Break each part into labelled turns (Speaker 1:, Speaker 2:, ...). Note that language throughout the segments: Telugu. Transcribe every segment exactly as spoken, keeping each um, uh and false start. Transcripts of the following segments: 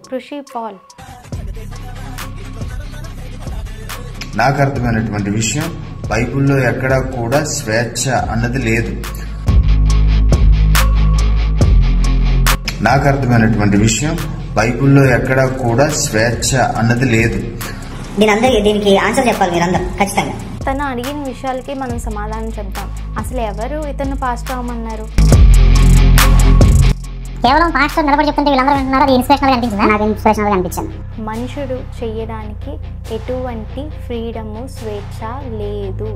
Speaker 1: కృషి పాల్.
Speaker 2: నాకు అర్థమైనటువంటి విషయం, బైబిల్లో ఎక్కడా కూడా స్వేచ్ఛ అన్నది లేదు. నాకు అర్థమైనటువంటి విషయం, బైబిల్లో ఎక్కడా కూడా స్వేచ్ఛ అన్నది లేదు.
Speaker 3: దీనికి ఆన్సర్ చెప్పాలి మీరందరూ ఖచ్చితంగా.
Speaker 1: తను అడిగిన విషయాలకి మనం సమాధానం చెప్తాం. అసలు ఎవరు ఇతను పాస్టర్ అవ్వమన్నారు?
Speaker 3: కేవలం పాస్టర్ నిలబడి చెప్తుంటే వీళ్ళందరూ వింటున్నారు, అది ఇన్స్పిరేషనల్ అనిపించింది. నాకు ఇన్స్పిరేషనల్ అనిపించింది.
Speaker 1: మనుషుడు చేయడానికి ఎటువంటి ఫ్రీడము, స్వేచ్ఛ లేదు.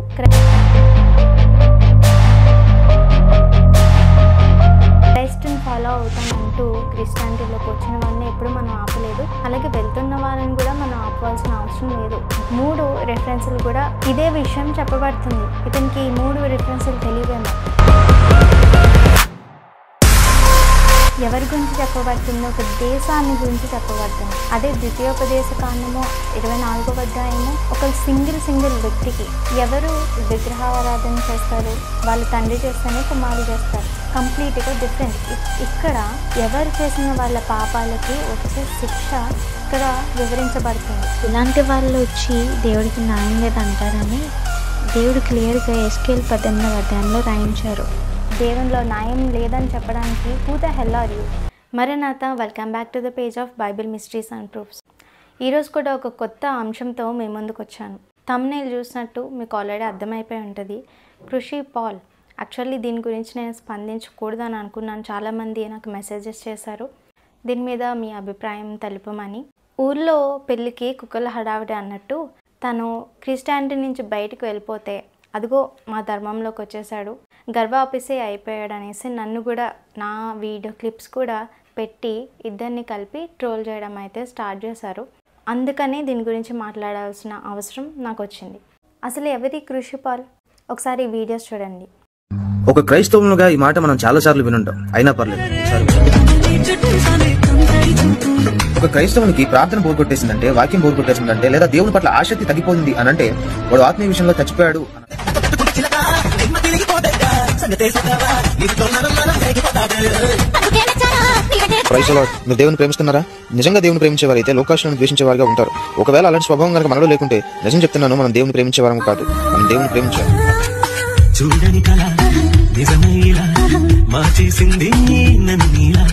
Speaker 1: క్రైస్ట్ని ఫాలో అవుతామంటూ క్రిస్టియానిటీలోకి వచ్చిన వాళ్ళని ఎప్పుడు మనం ఆపలేదు, అలాగే వెళ్తున్న వాళ్ళని కూడా మనం ఆపవలసిన అవసరం లేదు. మూడు రెఫరెన్సులు కూడా ఇదే విషయం చెప్పబడుతుంది. ఇతనికి ఈ మూడు రెఫరెన్సులు తెలియవేమో. ఎవరి గురించి చెప్పబడుతుంది? ఒక దేశాన్ని గురించి చెప్పబడుతుంది. అదే ద్వితీయోపదేశ కాండము ఇరవై నాలుగవ అధ్యాయము ఒక సింగిల్ సింగిల్ వ్యక్తికి ఎవరు విగ్రహారాధన చేస్తారు, వాళ్ళు తండ్రి చేస్తేనే కుమారుడు చేస్తారు. కంప్లీట్గా డిఫరెంట్. ఇక్కడ ఎవరు చేసిన వాళ్ళ పాపాలకి వచ్చే శిక్ష ఇక్కడ వివరించబడుతుంది. ఇలాంటి వాళ్ళు వచ్చి దేవుడికి న్యాయం లేదంటారని దేవుడు క్లియర్గా ఎస్కేల్ పద్దెనిమిదవ అధ్యాయంలో రాయించారు. దేవునిలో న్యాయం లేదని చెప్పడానికి who the hell are you? మరణాత, welcome back to the page of Bible mysteries and proofs. ఈరోజు కూడా ఒక కొత్త అంశంతో మీ ముందుకు వచ్చాను. థంబ్నెయిల్ చూసినట్టు మీకు ఆల్రెడీ అర్థమైపోయి ఉంటుంది, కృషి పాల్. యాక్చువల్లీ దీని గురించి నేను స్పందించకూడదని అనుకున్నాను. చాలామంది నాకు మెసేజెస్ చేశారు దీని మీద మీ అభిప్రాయం తెలుపమని. ఊర్లో పెళ్ళికి కుక్కల హడావిడి అన్నట్టు తను క్రిస్టియానిటీ నుంచి బయటకు వెళ్ళిపోతే అదిగో మా ధర్మంలోకి వచ్చేసాడు, గర్భాపిసే అయిపోయాడు అనేసి నన్ను కూడా నా వీడియో క్లిప్స్ కూడా పెట్టి ఇద్దరిని కలిపి ట్రోల్ చేయడం అయితే స్టార్ట్ చేశారు. అందుకనే దీని గురించి మాట్లాడాల్సిన అవసరం నాకు వచ్చింది. అసలు ఎవరి కృషి పాల్? ఒకసారి వీడియోస్ చూడండి.
Speaker 4: ఒక క్రైస్తవులుగా ఈ మాట మనం చాలా సార్లు వినుంటాం, అయినా పర్లేదు. ఒక క్రైస్తవునికి ప్రార్థన బోర్ కొట్టేసిందంటే, వాక్యం బోర్ కొట్టేసిందంటే, లేదా దేవుని పట్ల ఆసక్తి తగ్గిపోయింది అని అంటే వాడు ఆత్మీయ విషయంలో చచ్చిపోయాడు. నువ్వు దేవుని ప్రేమిస్తున్నారా? నిజంగా దేవుని ప్రేమించేవారైతే లోకాశలను ద్వేషించేవారుగా ఉంటారు. ఒకవేళ అలాంటి స్వభావం కనుక మనలో లేకుంటే నిజం చెప్తున్నాను, మనం దేవుని ప్రేమించేవారం కాదు, మనం దేవుని ప్రేమించాలి. చూడని కళ నిజమేలా మార్చేసింది నన్నీలా.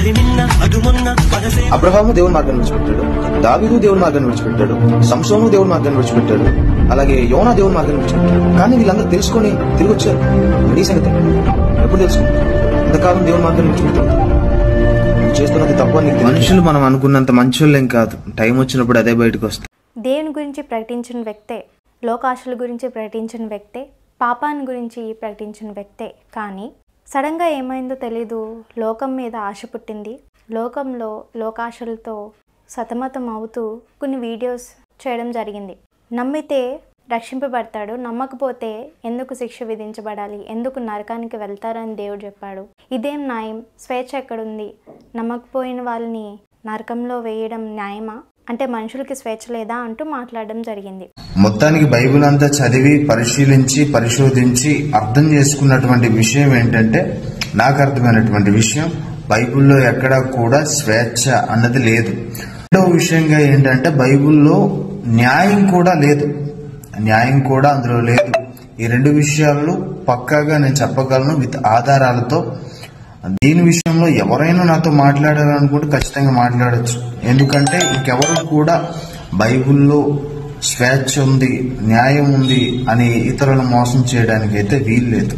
Speaker 4: అబ్రహాము దేవుని మార్గాన్ని విడిచిపెట్టాడు, దావీదు దేవుని మార్గాన్ని విడిచిపెట్టాడు, సంసోను దేవుని మార్గాన్ని విడిచిపెట్టాడు, అలాగే యోనా దేవుని మార్గాన్ని విడిచిపెట్టాడు. కానీ వీళ్ళందరూ తెలుసుకొని తిరిగి వచ్చారు. ఈ సంగతి ఎప్పుడు తెలుసుకుంటారు? ఇంతకాలం దేవుని మార్గాన్ని విడిచిపెట్టారు. చేస్తున్నది తప్ప. మనుషులు మనం అనుకున్నంత మంచోళ్ళేం కాదు, టైం వచ్చినప్పుడు అదే బయటకు వస్తుంది.
Speaker 1: దేవుని గురించి ప్రకటించిన వ్యక్తే, లోకాశల గురించి ప్రకటించిన వ్యక్తే, పాపాన్ని గురించి ప్రకటించిన వ్యక్తే. కానీ సడన్గా ఏమైందో తెలీదు, లోకం మీద ఆశ పుట్టింది. లోకంలో లోకాశలతో సతమతం అవుతూ కొన్ని వీడియోస్ చేయడం జరిగింది. నమ్మితే రక్షింపబడతాడు, నమ్మకపోతే ఎందుకు శిక్ష విధించబడాలి, ఎందుకు నరకానికి వెళ్తారని దేవుడు చెప్పాడు. ఇదేం న్యాయం? స్వేచ్ఛ ఎక్కడుంది? నమ్మకపోయిన వాళ్ళని నరకంలో వేయడం న్యాయమా? అంటే మనుషులకి స్వేచ్ఛ లేదా అంటూ మాట్లాడడం జరిగింది.
Speaker 2: మొత్తానికి బైబిల్ అంతా చదివి పరిశీలించి పరిశోధించి అర్థం చేసుకున్నటువంటి విషయం ఏంటంటే, నాకు అర్థమైనటువంటి విషయం, బైబిల్లో ఎక్కడా కూడా స్వేచ్ఛ అన్నది లేదు. రెండవ విషయంగా ఏంటంటే, బైబిల్లో న్యాయం కూడా లేదు, న్యాయం కూడా అందులో లేదు. ఈ రెండు విషయాలు పక్కాగా నేను చెప్పగలను విత్ ఆధారాలతో. దీని విషయంలో ఎవరైనా నాతో మాట్లాడాలనుకుంటే ఖచ్చితంగా మాట్లాడచ్చు. ఎందుకంటే ఇంకెవరు కూడా బైబిల్లో స్వేచ్ఛ ఉంది, న్యాయం ఉంది అని ఇతరులను మోసం చేయడానికి అయితే వీలు లేదు.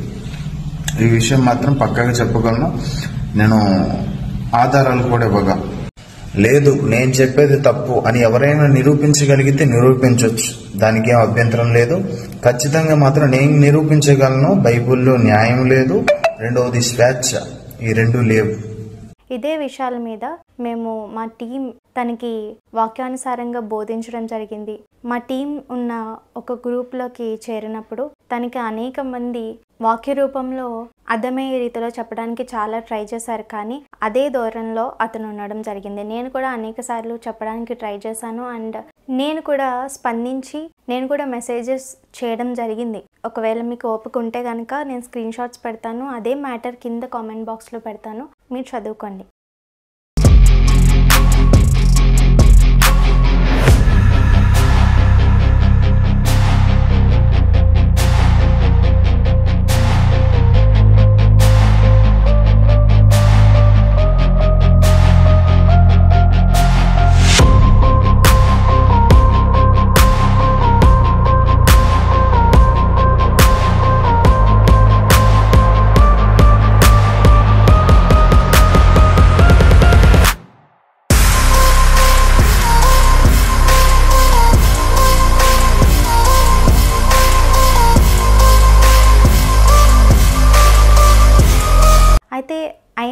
Speaker 2: ఈ విషయం మాత్రం పక్కాగా చెప్పగలను, నేను ఆధారాలు కూడా ఇవ్వగా. లేదు నేను చెప్పేది తప్పు అని ఎవరైనా నిరూపించగలిగితే నిరూపించవచ్చు, దానికి ఏం అభ్యంతరం లేదు. ఖచ్చితంగా మాత్రం నేను నిరూపించగలను, బైబిల్లో న్యాయం లేదు, రెండవది స్వేచ్ఛ, ఈ రెండు లేవు.
Speaker 1: ఇదే విషయాల మీద మేము మా టీం తనకి వాక్యానుసారంగా బోధించడం జరిగింది. మా టీం ఉన్న ఒక గ్రూప్లోకి చేరినప్పుడు తనకి అనేక మంది వాక్య రూపంలో అర్థమయ్యే రీతిలో చెప్పడానికి చాలా ట్రై చేశారు. కానీ అదే ధోరణిలో అతను ఉండడం జరిగింది. నేను కూడా అనేక సార్లు చెప్పడానికి ట్రై చేశాను అండ్ నేను కూడా స్పందించి నేను కూడా మెసేజెస్ చేయడం జరిగింది. ఒకవేళ మీకు ఓపిక ఉంటే కనుక నేను స్క్రీన్ షాట్స్ పెడతాను, అదే మ్యాటర్ కింద కామెంట్ బాక్స్లో పెడతాను, మీరు చదువుకోండి.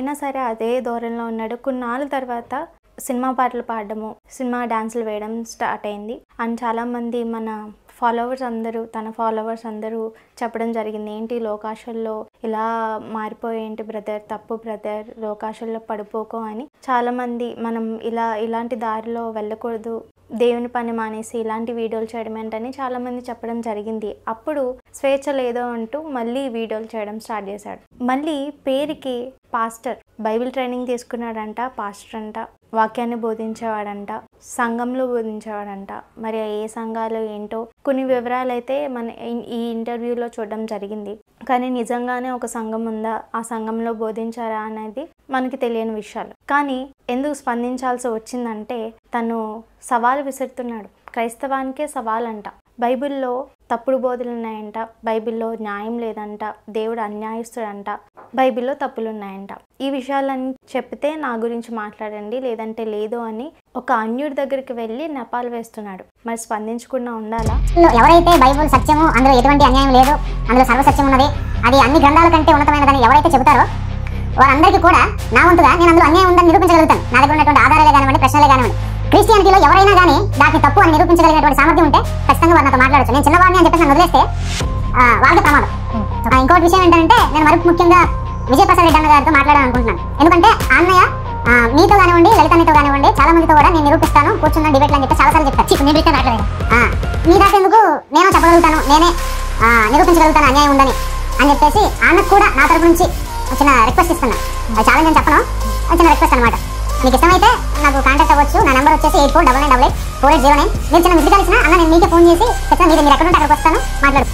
Speaker 1: అయినా సరే అదే ధోరణిలో ఉన్నాడు. కొన్నాళ్ళ తర్వాత సినిమా పాటలు పాడడము, సినిమా డాన్సులు వేయడం స్టార్ట్ అయింది. అండ్ చాలామంది మన ఫాలోవర్స్ అందరూ తన ఫాలోవర్స్ అందరూ చెప్పడం జరిగింది, ఏంటి లోకాశల్లో ఇలా మారిపోయేంటి బ్రదర్, తప్పు బ్రదర్, లోకాశల్లో పడిపోకో అని. చాలామంది మనం ఇలా ఇలాంటి దారిలో వెళ్ళకూడదు, దేవుని పని మానేసి ఇలాంటి వీడియోలు చేయడం ఏంటని చాలామంది చెప్పడం జరిగింది. అప్పుడు స్వేచ్ఛ లేదో అంటూ మళ్ళీ వీడియోలు చేయడం స్టార్ట్ చేశాడు. మళ్ళీ పేరుకి పాస్టర్, బైబిల్ ట్రైనింగ్ తీసుకున్నాడంట, పాస్టర్ అంట, వాక్యాన్ని బోధించేవాడంట, సంఘంలో బోధించేవాడంట. మరి ఏ సంఘాలు ఏంటో కొన్ని వివరాలు అయితే మన ఈ ఇంటర్వ్యూలో చూడడం జరిగింది. కానీ నిజంగానే ఒక సంఘం ఉందా, ఆ సంఘంలో బోధించారా అనేది మనకి తెలియని విషయాలు. కానీ ఎందుకు స్పందించాల్సి వచ్చిందంటే తను సవాలు విసురుతున్నాడు. క్రైస్తవానికే సవాలంట. బైబిల్లో తప్పుడు బోధలు ఉన్నాయంట, బైబిల్లో న్యాయం లేదంట, దేవుడు అన్యాయస్తుడంట, బైబిల్లో తప్పులు ఉన్నాయంట. ఈ విషయాలన్నీ చెప్తే నా గురించి మాట్లాడండి, లేదంటే లేదు అని ఒక అన్యుడి దగ్గరికి వెళ్ళి నెపాలు వేస్తున్నాడు. మరి స్పందించకుండా ఉండాలా?
Speaker 3: ఎవరైతే బైబుల్ సత్యము, అందులో ఎటువంటి అన్యాయం లేదు, అందులో సర్వసత్యం ఉన్నది, అది అన్ని గ్రంథాల కంటే ఉన్నతమైనదని ఎవరైతే చెబుతారో వారందరికీ కూడా నా వంతుగా నేను అందులో అన్యాయం ఉందని నిరూపించగలుగుతాను. నా దగ్గర ఉన్నటువంటి ఆధారాలే కానివ్వండి, ప్రశ్నలే కానివ్వండి. క్రిస్టియానిటీలో ఎవరైనా కానీ దాన్ని తప్పు అని నిరూపించగలిగినటువంటి సామర్థ్యం ఉంటే ఖచ్చితంగా వారు నాతో మాట్లాడచ్చు. నేను చిన్నవాడిని అని చెప్పేసి నన్ను వదిలేస్తే వాళ్ళకి ప్రమాదం. ఇంకోటి విషయం ఏంటంటే నేను మరి ముఖ్యంగా విజయప్రసాద్ రెడ్డి అన్న గారితో మాట్లాడాలనుకుంటున్నాను. ఎందుకంటే అన్నయ్య మీతో కానివ్వండి, లలితన్నతో కానివ్వండి, చాలా మందితో కూడా నేను నిరూపిస్తాను, కూర్చున్న డిబేట్లు అని చెప్పి చాలాసార్లు చెప్తాను. నేను మాట్లాడలేదు మీ దాకా ఎందుకు, నేను చెప్పగలుగుతాను, నేనే నిరూపించగలుగుతాను అన్యాయం ఉందని అని చెప్పేసి అన్నకు కూడా నా తరపు నుంచి చిన్న రిక్వెస్ట్ ఇస్తున్నాను. అది ఛాలెంజ్ అని చెప్పను, చిన్న రిక్వెస్ట్ అనమాట. మీకు ఇష్టమైతే నాకు కాంటాక్ట్ అవ్వచ్చు. నా నెంబర్ వచ్చేసి eight four double nine double eight four eight zero nine. మీరు చిన్న మిస్ కలిసిన అన్న నేను మీకే ఫోన్ చేసి చెప్తాను, మీరు మీరు ఎక్కడ ఉంటే అక్కడికి వస్తాను, మాట్లాడు.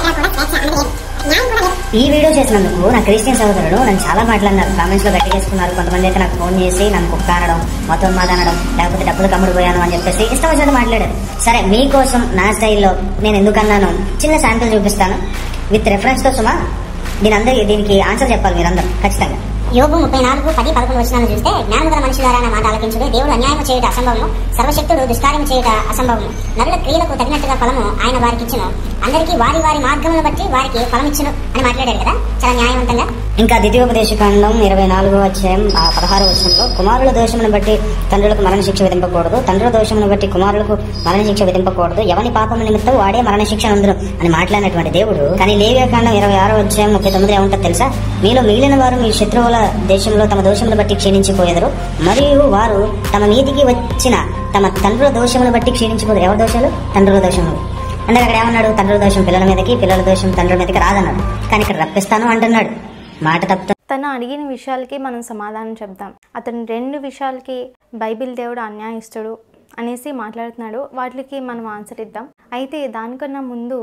Speaker 5: ఈ వీడియో చేసినందుకు నా క్రిస్టియన్ సోదరుడు నన్ను చాలా మాట్లాడినారు, కామెంట్స్ లో గట్టి చేసుకున్నారు. కొంతమంది అయితే నాకు ఫోన్ చేసి నన్ను కుక్క అనడం, మొత్తం మాద అనడం, లేకపోతే డబ్బులు కమ్ముడు పోయాను అని చెప్పేసి ఇష్టం వచ్చినట్టు మాట్లాడారు. సరే మీకోసం నా స్టైల్లో నేను ఎందుకన్నాను చిన్న శాంపిల్ చూపిస్తాను విత్ రెఫరెన్స్ తో. సుమా దీని అందరి దీనికి ఆన్సర్ చెప్పాలి మీరందరూ ఖచ్చితంగా.
Speaker 3: యోబు ముప్పై నాలుగు పది పదకొండు వచనాలను చూస్తే జ్ఞానం గల మనుషులారా నా మాట ఆలకించుడే, దేవుడు అన్యాయం చేయట అసంభవము, సర్వశక్తుడు దుష్కార్యం చేయట అసంభవము, నరుల క్రియలకు తగినట్టుగా ఫలము ఆయన వారికి ఇచ్చును, అందరికీ వారి వారి మార్గములను బట్టి వారికి ఫలం ఇచ్చును అని మాట్లాడారు కదా, చాలా న్యాయవంతంగా.
Speaker 5: ఇంకా ద్వితీయోపదేశకాండం ఇరవై నాలుగో అధ్యాయం పదహారు వచనంలో కుమారుల దోషమును బట్టి తండ్రులకు మరణశిక్ష విధింపకూడదు, తండ్రుల దోషమును బట్టి కుమారులకు మరణశిక్ష విధింపకూడదు, ఎవని పాపము నిమిత్తం వాడే మరణశిక్ష నందును అని మాట్లాడినటువంటి దేవుడు. కానీ లేవియాకాండం ఇరవై ఆరో అధ్యాయం ముప్పై తొమ్మిది ఏముంటుంది తెలుసా? మీలో మిగిలిన వారు మీ శత్రువుల దేశంలో తమ దోషమును బట్టి క్షీణించిపోయేదరు, మరియు వారు తమ మీదికి వచ్చిన తమ తండ్రుల దోషమును బట్టి క్షీణించిపోయారు. ఎవరి దోషాలు? తండ్రుల దోషములు. అంటే అక్కడ ఏమన్నాడు? తండ్రుల దోషం పిల్లల మీదకి, పిల్లల దోషం తండ్రుల మీదకి రాదన్నాడు. కానీ ఇక్కడ రప్పిస్తాను అంటున్నాడు. మాట తప్ప
Speaker 1: తను అడిగిన విషయాలకి మనం సమాధానం చెప్తాం. అతను రెండు విషయాలకి బైబిల్ దేవుడు అన్యాయస్తుడు అనేసి మాట్లాడుతున్నాడు, వాటికి మనం ఆన్సర్ ఇద్దాం. అయితే దానికన్నా ముందు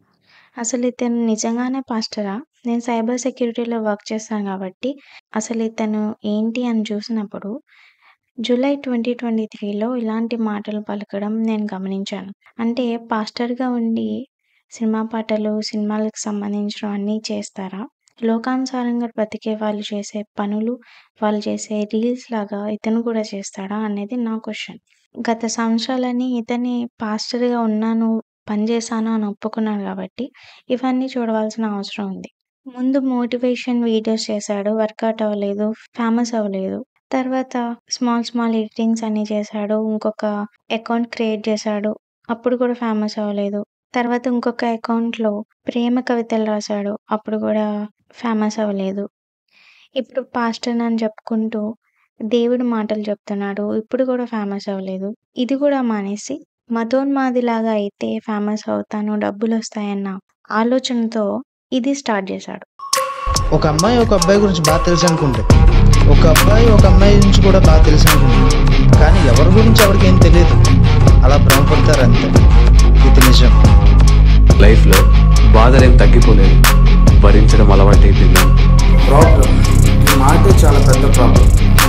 Speaker 1: అసలు ఇతను నిజంగానే పాస్టరా? నేను సైబర్ సెక్యూరిటీలో వర్క్ చేస్తాను కాబట్టి అసలు ఇతను ఏంటి అని చూసినప్పుడు జూలై ట్వంటీ ట్వంటీ త్రీలో ఇలాంటి మాటలు పలకడం నేను గమనించాను. అంటే పాస్టర్గా ఉండి సినిమా పాటలు, సినిమాలకు సంబంధించిన అన్నీ చేస్తారా? లోకానుసారంగా బ్రతికే వాళ్ళు చేసే పనులు, వాళ్ళు చేసే రీల్స్ లాగా ఇతను కూడా చేస్తాడా అనేది నా క్వశ్చన్. గత సంవత్సరాలని ఇతని పాస్టర్గా ఉన్నాను, పనిచేశాను అని ఒప్పుకున్నాడు కాబట్టి ఇవన్నీ చూడవలసిన అవసరం ఉంది. ముందు మోటివేషన్ వీడియోస్ చేశాడు, వర్కౌట్ అవ్వలేదు, ఫేమస్ అవ్వలేదు. తర్వాత స్మాల్ స్మాల్ ఎడిటింగ్స్ అన్నీ చేశాడు, ఇంకొక అకౌంట్ క్రియేట్ చేశాడు, అప్పుడు కూడా ఫేమస్ అవ్వలేదు. తర్వాత ఇంకొక అకౌంట్లో ప్రేమ కవితలు రాశాడు, అప్పుడు కూడా ఫేమస్ అవ్వలేదు. ఇప్పుడు పాస్టర్ అని చెప్పుకుంటూ దేవుడి మాటలు చెప్తున్నాడు, ఇప్పుడు కూడా ఫేమస్ అవ్వలేదు. ఇది కూడా మానేసి మతోన్మాదిలాగా అయితే ఫేమస్ అవుతాను, డబ్బులు వస్తాయన్న ఆలోచనతో ఇది స్టార్ట్ చేశాడు.
Speaker 4: ఒక అమ్మాయి ఒక అబ్బాయి గురించి బాగా తెలుసు అనుకుంటే, ఒక అబ్బాయి ఒక అమ్మాయి గురించి కూడా బాగా తెలుసు అనుకుంటే, కానీ ఎవరి గురించి ఎవరికి ఏం తెలియదు, అలా భ్రమపడతారు అంతే. ఇది నిజం.
Speaker 6: లైఫ్లో బాధలేం తగ్గిపోలేదు, భరించడం అలవాటైపోయింది.
Speaker 2: ప్రాబ్లం మాటే చాలా పెద్ద ప్రాబ్లం.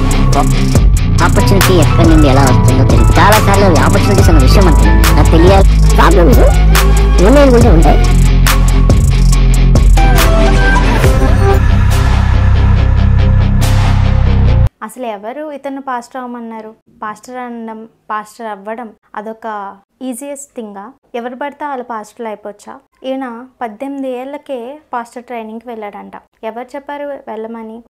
Speaker 3: ఆపర్చునిటీ ఎక్కడి నుండి ఎలా వస్తుందో తెలియదు. చాలా సార్లు ఆపర్చునిటీస్ అన్న విషయం అంటే నాకు తెలియాలి. ప్రాబ్లమ్స్ ఉన్నాయి కూడా ఉంటాయి.
Speaker 1: అసలు ఎవరు ఇతను పాస్టర్ అవ్వమన్నారు? పాస్టర్ అనడం, పాస్టర్ అవ్వడం అదొక ఈజియెస్ట్ థింగా? ఎవరు పడితే వాళ్ళు పాస్టర్లు అయిపోవచ్చా? ఈయన పద్దెనిమిది ఏళ్ళకే పాస్టర్ ట్రైనింగ్కి వెళ్ళాడంట. ఎవరు చెప్పారు వెళ్ళమని?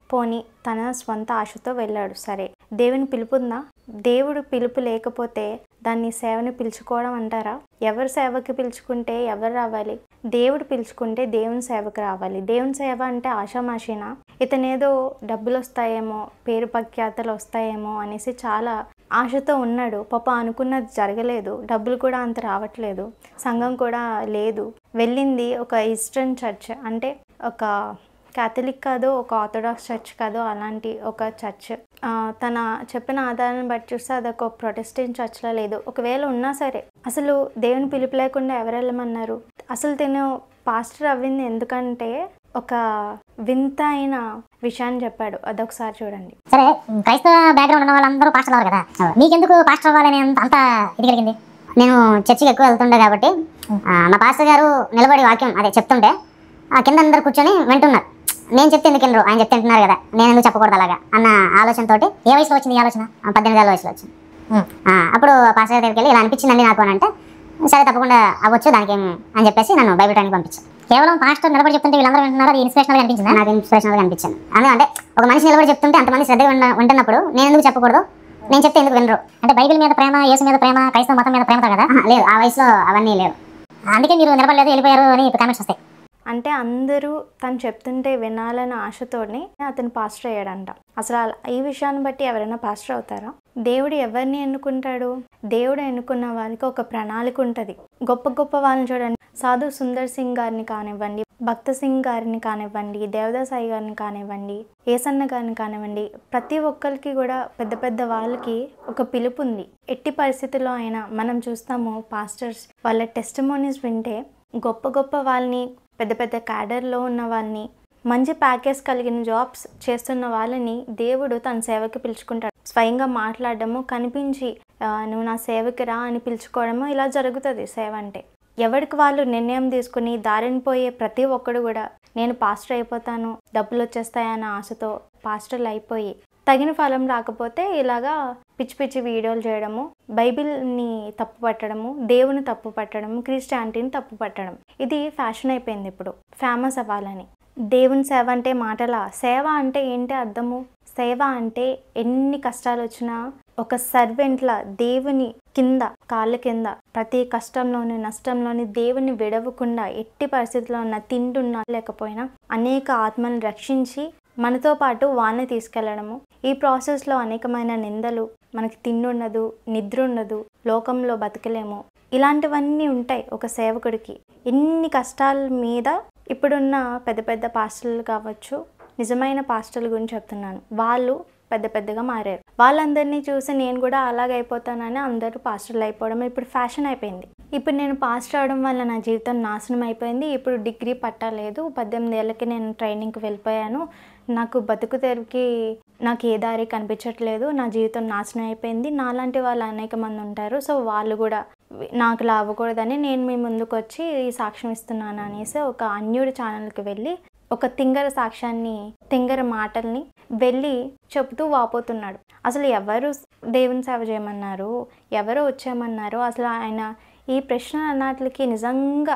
Speaker 1: పోని తన స్వంత ఆశతో వెళ్ళాడు. సరే, దేవుని పిలుపుందా? దేవుడు పిలుపు లేకపోతే దాన్ని సేవని పిలుచుకోవడం అంటారా? ఎవరు సేవకి పిలుచుకుంటే ఎవరు రావాలి? దేవుడు పిలుచుకుంటే దేవుని సేవకు రావాలి. దేవుని సేవ అంటే ఆషామాషినా? ఇతనేదో డబ్బులు వస్తాయేమో, పేరు ప్రఖ్యాతలు వస్తాయేమో అనేసి చాలా ఆశతో ఉన్నాడు. పాప అనుకున్నది జరగలేదు, డబ్బులు కూడా అంత రావట్లేదు, సంఘం కూడా లేదు. వెళ్ళింది ఒక ఈస్టర్న్ చర్చ్, అంటే ఒక క్యాథలిక్ కాదు, ఒక ఆర్థడాక్స్ చర్చ్ కాదు, అలాంటి ఒక చర్చ్. తన చెప్పిన ఆధారాన్ని బట్టి చూస్తే అదొక ప్రొటెస్టెంట్ చర్చ్లా లేదు. ఒకవేళ ఉన్నా సరే అసలు దేవుని పిలుపు లేకుండా ఎవరు వెళ్ళమన్నారు? అసలు తిను పాస్టర్ అవ్వింది ఎందుకంటే ఒక వింత అయిన విషయాన్ని చెప్పాడు. అదొకసారి చూడండి.
Speaker 3: సరే, క్రైస్తవ బ్యాక్గ్రౌండ్ ఉన్న వాళ్ళందరూ పాస్టర్ అవ్వాలి కదా, మీకెందుకు పాస్టర్ అవ్వాలని అంత ఇది కలిగింది? నేను చర్చికి ఎక్కువ వెళ్తుండే కాబట్టి మా పాస్టర్ గారు నిలబడి వాక్యం అదే చెప్తుంటే ఆ కింద అందరు కూర్చొని వింటున్నారు. నేను చెప్తే ఎందుకు వినరు, ఆయన చెప్తే వింటున్నారు కదా, నేను ఎందుకు చెప్పకూడదు అలాగా అన్న ఆలోచనతోటి. ఏ వయసులో వచ్చింది ఈ ఆలోచన? పద్దెనిమిది ఏళ్ళ వయసులో వచ్చింది. అప్పుడు పాస్టర్ గారి దగ్గరికి వెళ్ళి ఇలా అనిపించిందండి నాకు అని అంటే, సరే తప్పకుండా అవ్వచ్చు దానికి ఏం అని చెప్పేసి నన్ను బైబిల్ ట్రైనింగ్ పంపించాను. కేవలం పాస్టర్ నిలబడి చెప్తుంటే వీళ్ళందరూ వింటున్నారు, అది ఇన్స్పిరేషనల్గా అనిపించింది. నాకు ఇన్స్పిరేషనల్గా అనిపించింది. అంటే ఒక మనిషి నిలబడి చెప్తుంటే అంతమంది శ్రద్ధగా ఉంటున్నప్పుడు నేను ఎందుకు చెప్పకూడదు, నేను చెప్తే ఎందుకు వినరు? అంటే బైబిల్ మీద ప్రేమ, యేసు మీద ప్రేమ, క్రైస్తవ మతం మీద ప్రేమతో కదా? లేదు, ఆ వయసులో అవన్నీ లేవు. అందుకే మీరు నిలబడలేదు, వెళ్ళిపోయారు అని కామెంట్స్ వస్తాయి.
Speaker 1: అంటే అందరూ తను చెప్తుంటే వినాలన్న ఆశతోనే అతను పాస్టర్ అయ్యాడంట. అసలు ఈ విషయాన్ని బట్టి ఎవరైనా పాస్టర్ అవుతారా? దేవుడు ఎవరిని ఎన్నుకుంటాడు? దేవుడు ఎన్నుకున్న వారికి ఒక ప్రణాళిక ఉంటుంది. గొప్ప గొప్ప వాళ్ళని చూడండి, సాధు సుందర్ సింగ్ గారిని కానివ్వండి, భక్త సింగ్ గారిని కానివ్వండి, దేవదాసాయి గారిని కానివ్వండి, ఏసన్న గారిని కానివ్వండి, ప్రతి ఒక్కరికి కూడా పెద్ద పెద్ద వాళ్ళకి ఒక పిలుపు ఉంది. ఎట్టి పరిస్థితుల్లో అయినా మనం చూస్తాము పాస్టర్స్ వాళ్ళ టెస్టిమోనీస్ వింటే గొప్ప గొప్ప వాళ్ళని, పెద్ద పెద్ద క్యాడర్లో ఉన్న వాళ్ళని, మంచి ప్యాకేజ్ కలిగిన జాబ్స్ చేస్తున్న వాళ్ళని దేవుడు తన సేవకి పిలుచుకుంటాడు. స్వయంగా మాట్లాడడము, కనిపించి నువ్వు నా సేవకి రా అని పిలుచుకోవడము, ఇలా జరుగుతుంది సేవ అంటే. ఎవరికి వాళ్ళు నిర్ణయం తీసుకుని దారిని పోయే ప్రతి ఒక్కడు కూడా నేను పాస్టర్ అయిపోతాను, డబ్బులు వచ్చేస్తాయన్న ఆశతో పాస్టర్లు అయిపోయి తగిన ఫలం రాకపోతే ఇలాగా పిచ్చి పిచ్చి వీడియోలు చేయడము, బైబిల్ని తప్పు పట్టడము, దేవుని తప్పు పట్టడము, క్రిస్టియానిటీని తప్పు పట్టడం, ఇది ఫ్యాషన్ అయిపోయింది ఇప్పుడు. ఫేమస్ అవ్వాలని. దేవుని సేవ అంటే మాటలా? సేవ అంటే ఏంటి అర్థము? సేవ అంటే ఎన్ని కష్టాలు వచ్చినా ఒక సర్వెంట్లా దేవుని కింద, కాళ్ళ కింద, ప్రతి కష్టంలోని నష్టంలోని దేవుని విడవకుండా ఎట్టి పరిస్థితుల్లో ఉన్న, తింటున్నా లేకపోయినా అనేక ఆత్మలను రక్షించి మనతో పాటు వాళ్ళని తీసుకెళ్లడము. ఈ ప్రాసెస్లో అనేకమైన నిందలు, మనకి తిండుండదు, నిద్ర ఉండదు, లోకంలో బతకలేము, ఇలాంటివన్నీ ఉంటాయి ఒక సేవకుడికి. ఇన్ని కష్టాల మీద ఇప్పుడున్న పెద్ద పెద్ద పాస్టర్లు కావచ్చు, నిజమైన పాస్టర్ల గురించి చెప్తున్నాను, వాళ్ళు పెద్ద పెద్దగా మారారు. వాళ్ళందరినీ చూసి నేను కూడా అలాగే అయిపోతానని అందరూ పాస్టర్లు అయిపోవడం ఇప్పుడు ఫ్యాషన్ అయిపోయింది. ఇప్పుడు నేను పాస్టర్ అవడం వల్ల నా జీవితం నాశనం అయిపోయింది. ఇప్పుడు డిగ్రీ పట్టలేదు, పద్దెనిమిది ఏళ్ళకి నేను ట్రైనింగ్కి వెళ్ళిపోయాను, నాకు బతుకు తెరువుకి నాకు ఏ దారి కనిపించట్లేదు, నా జీవితం నాశనం అయిపోయింది. నాలాంటి వాళ్ళు అనేక మంది ఉంటారు, సో వాళ్ళు కూడా నాకు లావకూడదని నేను మీ ముందుకు వచ్చి ఈ సాక్ష్యం ఇస్తున్నాను అనేసి ఒక అన్యుడి ఛానల్కి వెళ్ళి ఒక తింగర సాక్ష్యాన్ని, తింగర మాటల్ని వెళ్ళి చెబుతూ వాపోతున్నాడు. అసలు ఎవరు దేవుని సేవ చేయమన్నారు, ఎవరు వచ్చామన్నారు? అసలు ఆయన ఈ ప్రశ్న అన్నట్లకి నిజంగా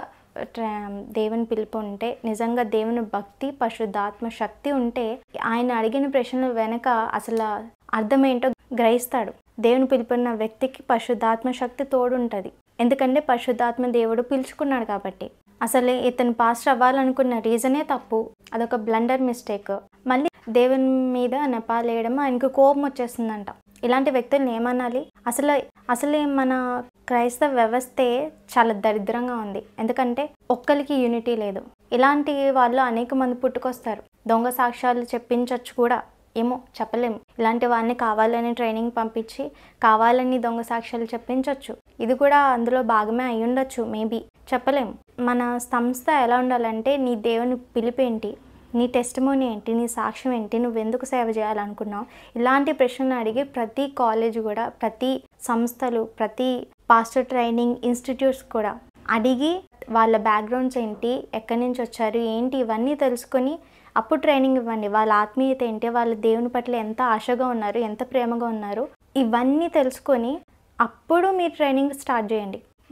Speaker 1: దేవుని పిలుపు ఉంటే, నిజంగా దేవుని భక్తి, పరిశుద్ధాత్మ శక్తి ఉంటే ఆయన అడిగిన ప్రశ్నల వెనక అసలు అర్థం ఏంటో గ్రహిస్తాడు. దేవుని పిలుపున్న వ్యక్తికి పరిశుద్ధాత్మ శక్తి తోడుంటుంది. ఎందుకంటే పరిశుద్ధాత్మ దేవుడు పిలుచుకున్నాడు కాబట్టి. అసలు ఇతను పాస్టర్ అవ్వాలనుకున్న రీజనే తప్పు, అదొక బ్లండర్ మిస్టేక్. మళ్ళీ దేవుని మీద నెపాలేయడం, ఆయనకు కోపం వచ్చేస్తుందంట. ఇలాంటి వ్యక్తులను ఏమనాలి? అసలు అసలే మన క్రైస్తవ వ్యవస్థే చాలా దరిద్రంగా ఉంది. ఎందుకంటే ఒక్కరికి యూనిటీ లేదు. ఇలాంటి వాళ్ళు అనేక మంది పుట్టుకొస్తారు. దొంగ సాక్ష్యాలు చెప్పించవచ్చు కూడా, ఏమో చెప్పలేము. ఇలాంటి వాడిని కావాలని ట్రైనింగ్ పంపించి కావాలని దొంగ సాక్ష్యాలు చెప్పించవచ్చు. ఇది కూడా అందులో భాగమే అయి ఉండొచ్చు, మేబీ, చెప్పలేము. మన సంస్థ ఎలా ఉండాలంటే, నీ దేవుని పిలుపేంటి, నీ టెస్టిమోనీ ఏంటి, నీ సాక్ష్యం ఏంటి, నువ్వు ఎందుకు సేవ చేయాలనుకున్నావు, ఇలాంటి ప్రశ్నలు అడిగి ప్రతి కాలేజ్ కూడా, ప్రతి సంస్థలు, ప్రతి పాస్టర్ ట్రైనింగ్ ఇన్స్టిట్యూట్స్ కూడా అడిగి వాళ్ళ బ్యాక్గ్రౌండ్స్ ఏంటి, ఎక్కడి నుంచి వచ్చారు ఏంటి, ఇవన్నీ తెలుసుకొని అప్పుడు ట్రైనింగ్ ఇవ్వండి. వాళ్ళ ఆత్మీయత ఏంటి, వాళ్ళ దేవుని పట్ల ఎంత ఆశగా ఉన్నారు, ఎంత ప్రేమగా ఉన్నారు, ఇవన్నీ తెలుసుకొని అప్పుడు మీరు ట్రైనింగ్ స్టార్ట్ చేయండి.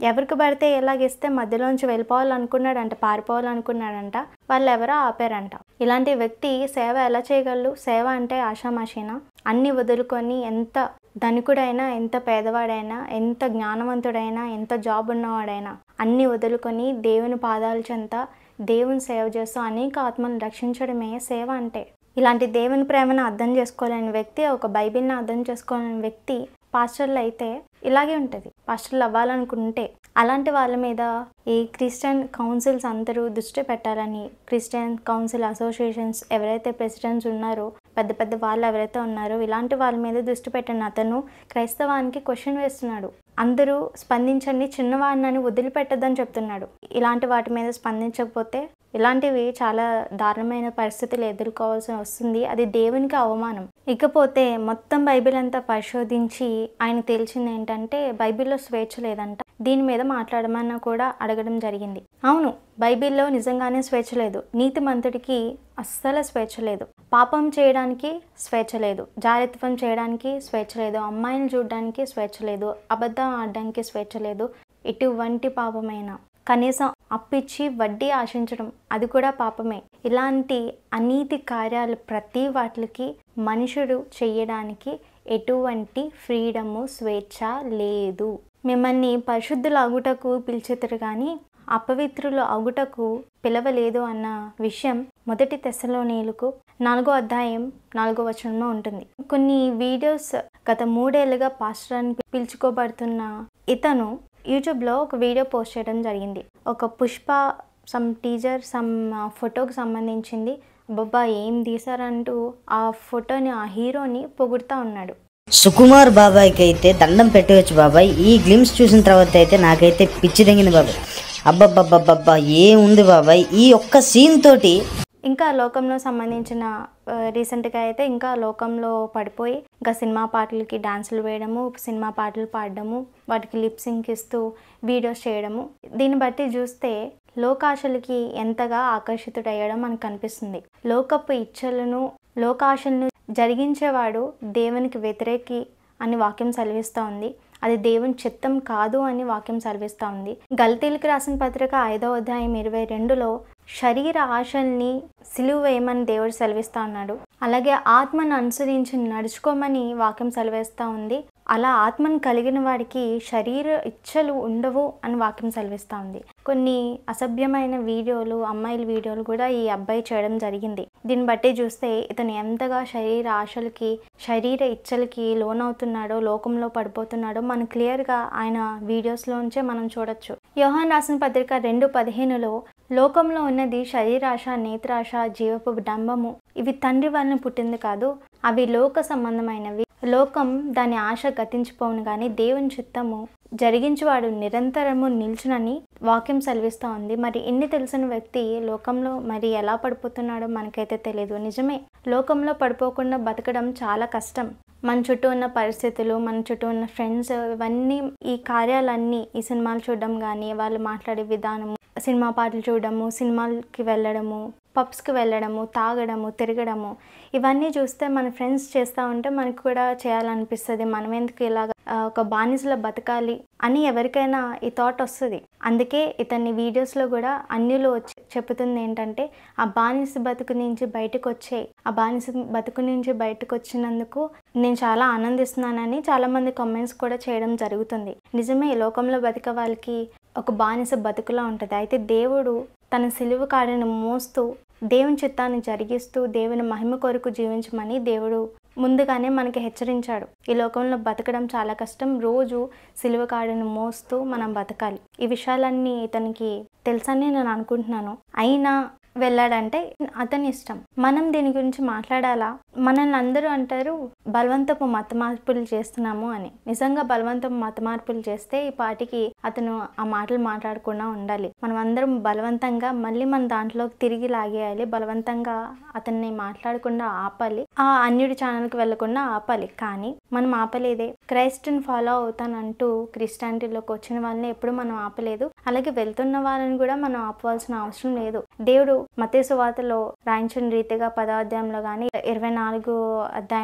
Speaker 1: ఎవరికి పడితే ఎలాగిస్తే మధ్యలోంచి వెళ్ళిపోవాలనుకున్నాడంట, పారిపోవాలనుకున్నాడంట. వాళ్ళు ఎవరో ఆపారంట. ఇలాంటి వ్యక్తి సేవ ఎలా చేయగలరు? సేవ అంటే ఆషామాషీనా? అన్ని వదులుకొని ఎంత ధనికుడైనా, ఎంత పేదవాడైనా, ఎంత జ్ఞానవంతుడైనా, ఎంత జాబ్ ఉన్నవాడైనా అన్ని వదులుకొని దేవుని పాదాల చెంత దేవుని సేవ చేస్తూ అనేక ఆత్మలను రక్షించడమే సేవ అంటే. ఇలాంటి దేవుని ప్రేమను అర్థం చేసుకోలేని వ్యక్తి, ఒక బైబిల్ని అర్థం చేసుకోలేని వ్యక్తి పాస్టర్లు అయితే ఇలాగే ఉంటుంది. పాస్టర్లు అవ్వాలనుకుంటే అలాంటి వాళ్ళ మీద ఈ క్రిస్టియన్ కౌన్సిల్స్ అందరూ దృష్టి పెట్టాలని, క్రిస్టియన్ కౌన్సిల్ అసోసియేషన్స్ ఎవరైతే ప్రెసిడెంట్స్ ఉన్నారో, పెద్ద పెద్ద వాళ్ళు ఎవరైతే ఉన్నారో ఇలాంటి వాళ్ళ మీద దృష్టి పెట్టిన అతను క్రైస్తవానికి క్వశ్చన్ వేస్తున్నాడు. అందరూ స్పందించండి, చిన్నవాడిని వదిలిపెట్టద్దని చెప్తున్నాడు. ఇలాంటి వాటి మీద స్పందించకపోతే ఇలాంటివి చాలా దారుణమైన పరిస్థితులు ఎదుర్కోవాల్సి వస్తుంది. అది దేవునికి అవమానం. ఇకపోతే మొత్తం బైబిల్ అంతా పరిశోధించి ఆయన తేల్చింది ఏంటంటే బైబిల్లో స్వేచ్ఛ లేదంట. దీని మీద మాట్లాడమన్నా కూడా అడగడం జరిగింది. అవును, బైబిల్లో నిజంగానే స్వేచ్ఛ లేదు. నీతిమంతుడికి అస్సలు స్వేచ్ఛ లేదు. పాపం చేయడానికి స్వేచ్ఛ లేదు, జారిత్వం చేయడానికి స్వేచ్ఛ లేదు, అమ్మాయిని చూడడానికి స్వేచ్ఛ లేదు, అబద్ధం ఆడడానికి స్వేచ్ఛ లేదు. ఎటువంటి పాపమైనా కనీసం అప్పిచ్చి వడ్డీ ఆశించడం అది కూడా పాపమే. ఇలాంటి అనీతి కార్యాలు ప్రతి వాటికి మనుషుడు చెయ్యడానికి ఎటువంటి ఫ్రీడము, స్వేచ్ఛ లేదు. మిమ్మల్ని పరిశుద్ధులు అగుటకు పిలిచెదరు కానీ అపవిత్రులు అగుటకు పిలవలేదు అన్న విషయం మొదటి తెస్సలోనీయులకు నాలుగో అధ్యాయం నాలుగో వచనంలో ఉంటుంది. కొన్ని వీడియోస్ గత మూడేళ్లుగా పాస్టర్ అని పిలుచుకోబడుతున్న ఇతను యూట్యూబ్లో ఒక వీడియో పోస్ట్ చేయడం జరిగింది. ఒక పుష్ప సమ్ టీజర్ సమ్ ఫోటోకి సంబంధించింది. బాబా ఏం తీసారంటూ ఆ ఫోటోని, ఆ హీరోని పొగుడుతూ ఉన్నాడు.
Speaker 5: సుకుమార్ బాబాయ్కి అయితే దండం పెట్టవచ్చు బాబాయ్. ఈ గ్లిమ్స్ చూసిన తర్వాత అయితే నాకైతే పిచ్చి తెంగింది బాబాయ్. అబ్బబ్బబ్బబ్బబ్బా ఏముంది బాబాయ్ ఈ ఒక్క సీన్ తోటి.
Speaker 1: ఇంకా లోకంలో సంబంధించిన రీసెంట్గా అయితే ఇంకా లోకంలో పడిపోయి ఇంకా సినిమా పాటలకి డాన్సులు వేయడము, సినిమా పాటలు పాడడము, వాటికి లిప్ సింక్ ఇస్తూ వీడియోస్ చేయడము. దీన్ని బట్టి చూస్తే లోకాశలకి ఎంతగా ఆకర్షితుడయ్యడం మనకు కనిపిస్తుంది. లోకపు ఇచ్చలను, లోకాశలను జరిగించేవాడు దేవునికి వ్యతిరేకి అని వాక్యం సెలవిస్తూ ఉంది. అది దేవుని చిత్తం కాదు అని వాక్యం సెలవిస్తూ ఉంది. గల్తీలకు రాసిన పత్రిక ఐదో అధ్యాయం ఇరవై రెండులో శరీర ఆశల్ని సిలువ వేయమని దేవుడు సెలవిస్తూ ఉన్నాడు. అలాగే ఆత్మను అనుసరించి నడుచుకోమని వాక్యం సెలవిస్తూ ఉంది. అలా ఆత్మను కలిగిన వాడికి శరీర ఇచ్చలు ఉండవు అని వాక్యం సెలవిస్తూ ఉంది. కొన్ని అసభ్యమైన వీడియోలు, అమ్మాయిల వీడియోలు కూడా ఈ అబ్బాయి చేయడం జరిగింది. దీన్ని బట్టి చూస్తే ఇతను ఎంతగా శరీర ఆశలకి, శరీర ఇచ్చలకి లోనవుతున్నాడో, లోకంలో పడిపోతున్నాడో మనం క్లియర్గా ఆయన వీడియోస్లోంచే మనం చూడొచ్చు. యోహాన్ రాసిన పత్రిక రెండు పదిహేనులో లోకంలో ఉన్నది శరీరాశ, నేత్రాశ, జీవపు డంబము. ఇవి తండ్రి వలన పుట్టింది కాదు, అవి లోక సంబంధమైనవి. లోకం దాని ఆశ గతించిపోవును కానీ దేవుని చిత్తము జరిగించేవాడు నిరంతరము నిల్చునని వాక్యం సెలవిస్తూ ఉంది. మరి ఇన్ని తెలిసిన వ్యక్తి లోకంలో మరి ఎలా పడిపోతున్నాడో మనకైతే తెలియదు. నిజమే, లోకంలో పడిపోకుండా బతకడం చాలా కష్టం. మన చుట్టూ ఉన్న పరిస్థితులు, మన చుట్టూ ఉన్న ఫ్రెండ్స్, ఇవన్నీ ఈ కార్యాలన్నీ, ఈ సినిమాలు చూడడం కానీ, వాళ్ళు మాట్లాడే విధానము, సినిమా పాటలు చూడడము, సినిమాలకి వెళ్ళడము, పబ్స్కి వెళ్ళడము, తాగడము, తిరగడము, ఇవన్నీ చూస్తే మన ఫ్రెండ్స్ చేస్తూ ఉంటే మనకు కూడా చేయాలనిపిస్తుంది. మనం ఎందుకు ఇలాగ ఒక బానిసలో బతకాలి అని ఎవరికైనా ఈ థాట్ వస్తుంది. అందుకే ఇతన్ని వీడియోస్లో కూడా అన్యులు వచ్చి చెప్తుంది ఏంటంటే ఆ బానిస బతుకు నుంచి బయటకు వచ్చే ఆ బానిస బతుకు నుంచి బయటకు వచ్చినందుకు నేను చాలా ఆనందిస్తున్నానని చాలామంది కామెంట్స్ కూడా చేయడం జరుగుతుంది. నిజమే, లోకంలో బతికే వాళ్ళకి ఒక బానిస బతుకులా ఉంటుంది. అయితే దేవుడు తన సిలువ కాడిని మోస్తూ దేవుని చిత్తాన్ని జరిగిస్తూ దేవుని మహిమ కొరకు జీవించమని దేవుడు ముందుగానే మనకి హెచ్చరించాడు. ఈ లోకంలో బతకడం చాలా కష్టం. రోజు సిలువ కాడిని మోస్తూ మనం బతకాలి. ఈ విషయాలన్నీ ఇతనికి తెలుసని నేను అనుకుంటున్నాను. అయినా వెళ్ళాడంటే అతని ఇష్టం. మనం దీని గురించి మాట్లాడాలా? మనల్ని అందరూ అంటారు బలవంతపు మత మార్పులు చేస్తున్నాము అని. నిజంగా బలవంతపు మత మార్పులు చేస్తే ఈ పాటికి అతను ఆ మాటలు మాట్లాడకుండా ఉండాలి. మనం అందరం బలవంతంగా మళ్ళీ మన దాంట్లోకి తిరిగి లాగేయాలి. బలవంతంగా అతన్ని మాట్లాడకుండా ఆపాలి. ఆ అన్యుడి ఛానల్కి వెళ్లకుండా ఆపాలి. కానీ మనం ఆపలేదే. క్రైస్ట్ని ఫాలో అవుతానంటూ క్రిస్టియానిటీలోకి వచ్చిన వాళ్ళని ఎప్పుడు మనం ఆపలేదు. అలాగే వెళ్తున్న వాళ్ళని కూడా మనం ఆపవలసిన అవసరం లేదు. దేవుడు మత్తయి సువార్తలో రాయించిన రీతిగా పదో అధ్యాయంలో కానీ ఇరవై నాలుగో అధ్యాయంలో కానీ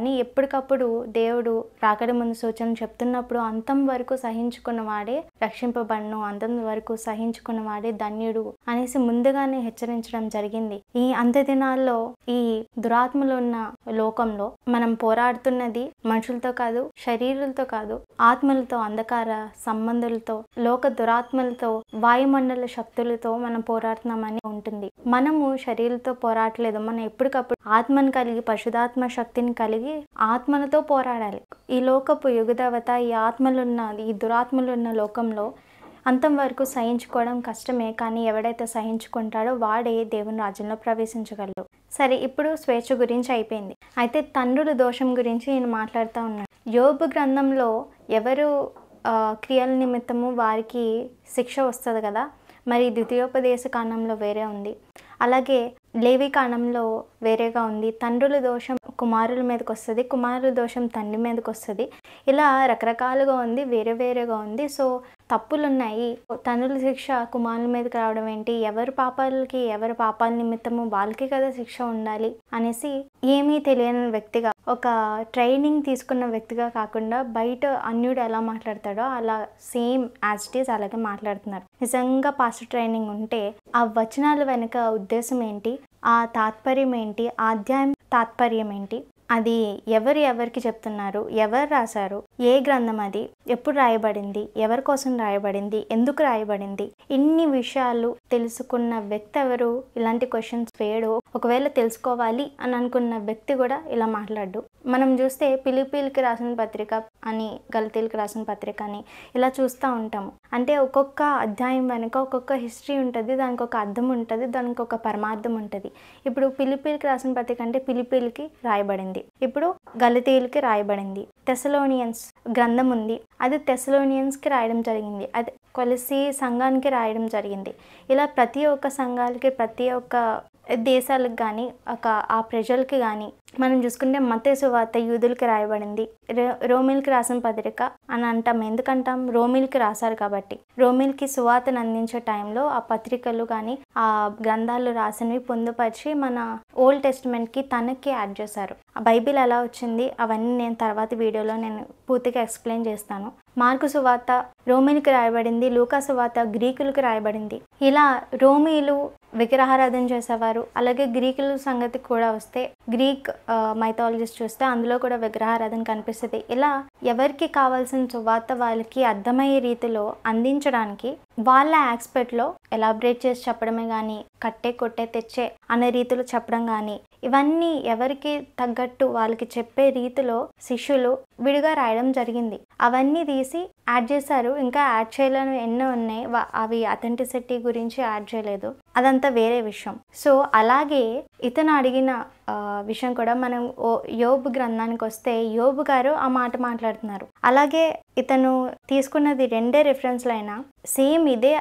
Speaker 1: కానీ ఎప్పటికప్పుడు దేవుడు రాకడ ముందు సూచనలు చెప్తున్నప్పుడు అంతం వరకు సహించుకున్న వాడే రక్షింపబడను, అంతం వరకు సహించుకున్న వాడే ధన్యుడు అనేసి ముందుగానే హెచ్చరించడం జరిగింది. ఈ అంత్య దినాల్లో ఈ దురాత్మలు ఉన్న లోకంలో మనం పోరాడుతున్నది మనుషులతో కాదు, శరీరులతో కాదు, ఆత్మలతో, అంధకార సంబంధులతో, లోక దురాత్మలతో, వాయుమండల శక్తులతో మనం పోరాడుతున్నామని ఉంటుంది. మనము శరీరంతో పోరాడలేదు, మనం ఎప్పటికప్పుడు ఆత్మను కలిగి పరిశుధాత్మ శక్తిని కలిగి ఆత్మలతో పోరాడాలి. ఈ లోకపు యుగదేవత ఈ ఆత్మలున్న ఈ దురాత్మలున్న లోకంలో అంతం వరకు సహించుకోవడం కష్టమే, కానీ ఎవడైతే సహించుకుంటాడో వాడే దేవుని రాజ్యంలో ప్రవేశించగలడు. సరే, ఇప్పుడు స్వేచ్ఛ గురించి అయిపోయింది. అయితే తండ్రుల దోషం గురించి నేను మాట్లాడుతూ ఉన్నాను. యోబు గ్రంథంలో ఎవరు క్రియల నిమిత్తము వారికి శిక్ష వస్తుంది కదా, మరి ద్వితీయోపదేశ కాండంలో వేరే ఉంది, అలాగే లేవి కాండంలో వేరేగా ఉంది. తండ్రుల దోషం కుమారుల మీదకి వస్తుంది, కుమారుల దోషం తండ్రి మీదకి వస్తుంది. ఇలా రకరకాలుగా ఉంది, వేరే వేరేగా ఉంది. సో తప్పులు ఉన్నాయి. తండ్రుల శిక్ష కుమారుల మీదకి రావడం ఏంటి? ఎవరి పాపాలకి ఎవరి పాపాల నిమిత్తము వాళ్ళకి కదా శిక్ష ఉండాలి అనేసి ఏమీ తెలియని వ్యక్తిగా, ఒక ట్రైనింగ్ తీసుకున్న వ్యక్తిగా కాకుండా బయట అన్యుడు ఎలా మాట్లాడతాడో అలా సేమ్ యాజ్ ఇట్ ఈస్ అలాగే మాట్లాడుతున్నారు. నిజంగా పాస్టర్ ట్రైనింగ్ ఉంటే ఆ వచనాల వెనుక ఉద్దేశం ఏంటి, ఆ తాత్పర్యం ఏంటి, ఆ అధ్యాయం తాత్పర్యం ఏంటి, అది ఎవరు ఎవరికి చెప్తున్నారు, ఎవరు రాశారు, ఏ గ్రంథం అది, ఎప్పుడు రాయబడింది, ఎవరి కోసం రాయబడింది, ఎందుకు రాయబడింది, ఇన్ని విషయాలు తెలుసుకున్న వ్యక్తి ఎవరు? ఇలాంటి క్వశ్చన్స్ వేయడు. ఒకవేళ తెలుసుకోవాలి అని అనుకున్న వ్యక్తి కూడా ఇలా మాట్లాడు. మనం చూస్తే ఫిలిప్పీలకి రాసిన పత్రిక అని, గలతీలకు రాసిన పత్రిక అని ఇలా చూస్తూ ఉంటాము. అంటే ఒక్కొక్క అధ్యాయం వెనుక ఒక్కొక్క హిస్టరీ ఉంటుంది, దానికి ఒక అర్థం ఉంటుంది, దానికి ఒక పరమార్థం ఉంటుంది. ఇప్పుడు ఫిలిప్పీలకి రాసిన పత్రిక అంటే ఫిలిప్పీలకి రాయబడింది, ఇప్పుడు గలతీయులకి రాయబడింది. తెసలోనియన్స్ గ్రంథం ఉంది, అది తెసలోనియన్స్కి రాయడం జరిగింది, అది కొలసీ సంఘానికి రాయడం జరిగింది. ఇలా ప్రతి ఒక్క సంఘాలకి, ప్రతి ఒక్క దేశాలకు కానీ, ఒక ఆ ప్రజలకి కానీ మనం చూసుకుంటే మత్తయి సువార్త యూదులకి రాయబడింది, రోమిల్కి రాసిన పత్రిక అని అంటాం. ఎందుకంటాం? రోమిల్కి రాశారు కాబట్టి. రోమిల్కి సువార్తను అందించే టైంలో ఆ పత్రికలు కానీ ఆ గ్రంథాలు రాసినవి పొందుపరిచి మన ఓల్డ్ టెస్టిమెంట్కి తనకి యాడ్ చేశారు. ఆ బైబిల్ ఎలా వచ్చింది అవన్నీ నేను తర్వాత వీడియోలో నేను పూర్తిగా ఎక్స్ప్లెయిన్ చేస్తాను. మార్కు సువార్త రోమిల్కి రాయబడింది, లూకా సువార్త గ్రీకులకు రాయబడింది. ఇలా రోమీలు విగ్రహారాధన చేసేవారు. అలాగే గ్రీకుల సంగతి కూడా వస్తే గ్రీక్ మైథాలజిస్ట్ చూస్తే అందులో కూడా విగ్రహారాధన కనిపిస్తుంది. ఇలా ఎవరికి కావాల్సిన సువార్త వాళ్ళకి అర్థమయ్యే రీతిలో అందించడానికి వాళ్ళ ఆస్పెక్ట్లో ఎలాబరేట్ చేసి చెప్పడమే కానీ, కట్టే కొట్టే తెచ్చే అనే రీతిలో చెప్పడం కానీ, ఇవన్నీ ఎవరికి తగ్గట్టు వాళ్ళకి చెప్పే రీతిలో శిష్యులు విడిగా రాయడం జరిగింది. అవన్నీ తీసి యాడ్ చేశారు. ఇంకా యాడ్ చేయలేని ఎన్నో ఉన్నాయి, అవి అథెంటిసిటీ గురించి యాడ్ చేయలేదు, అదంతా వేరే విషయం. సో అలాగే ఇతను అడిగిన విషయం కూడా మనం యోబు గ్రంథానికి వస్తే యోబు గారు ఆ మాట మాట్లాడుతున్నారు. అలాగే ఇతను తీసుకున్నది రెండే రెఫరెన్స్లు అయినా సేమ్ ఇదే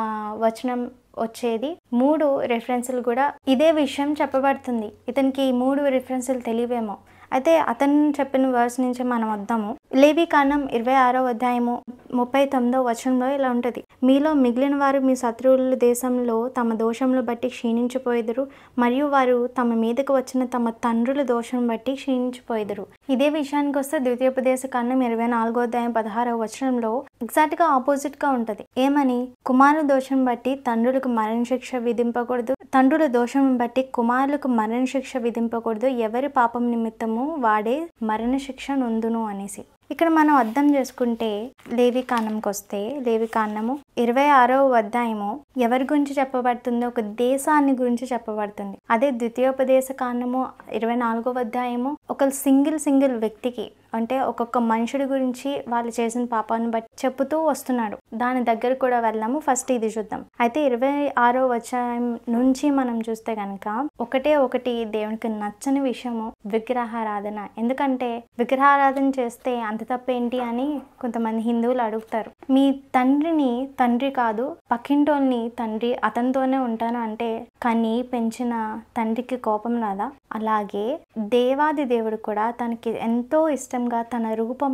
Speaker 1: వచనం వచ్చేది, మూడు రెఫరెన్సులు కూడా ఇదే విషయం చెప్పబడుతుంది. ఇతనికి ఈ మూడు రెఫరెన్సులు తెలియవేమో. అయితే అతను చెప్పిన వర్స్ నుంచి మనం వద్దాము. లేవి కాండం ఇరవై ఆరో అధ్యాయము ముప్పై తొమ్మిదో వచనంలో ఇలా ఉంటుంది, మీలో మిగిలిన వారు మీ శత్రువుల దేశంలో తమ దోషములు బట్టి క్షీణించిపోయేదురు, మరియు వారు తమ మీదకు వచ్చిన తమ తండ్రుల దోషం బట్టి క్షీణించిపోయేదురు. ఇదే విషయానికి వస్తే ద్వితీయోపదేశ కాండం ఇరవై నాలుగో అధ్యాయం పదహారవ వచనంలో ఎగ్జాక్ట్ గా ఆపోజిట్ గా ఉంటది. ఏమని? కుమారుల దోషం బట్టి తండ్రులకు మరణ శిక్ష విధింపకూడదు, తండ్రుల దోషం బట్టి కుమారులకు మరణ శిక్ష విధింపకూడదు, ఎవరి పాపం నిమిత్తము వాడే మరణ శిక్ష నొందును అనేసి. ఇక్కడ మనం అర్థం చేసుకుంటే లేవి కాండంకి వస్తే లేవి కాండము ఇరవై ఆరో అధ్యాయము ఎవరి గురించి చెప్పబడుతుందో ఒక దేశాన్ని గురించి చెప్పబడుతుంది. అదే ద్వితీయోపదేశ కాండము ఇరవై నాలుగో అధ్యాయము ఒక సింగిల్ సింగిల్ వ్యక్తికి, అంటే ఒక్కొక్క మనుషుడి గురించి వాళ్ళు చేసిన పాపాన్ని బట్టి చెప్పుతూ వస్తున్నాడు. దాని దగ్గర కూడా వెళ్ళాము. ఫస్ట్ ఇది చూద్దాం. అయితే ఇరవై ఆరో అధ్యాయం నుంచి మనం చూస్తే కనుక ఒకటే ఒకటి దేవునికి నచ్చని విషయము విగ్రహారాధన. ఎందుకంటే విగ్రహారాధన చేస్తే అంత తప్పేంటి అని కొంతమంది హిందువులు అడుగుతారు. మీ తండ్రిని తండ్రి కాదు, పక్కింటోల్ని తండ్రి, అతనితోనే ఉంటాను అంటే కానీ పెంచిన తండ్రికి కోపం రాదా? అలాగే దేవాది దేవుడు కూడా తనకి ఎంతో ఇష్టంగా తన రూపంలో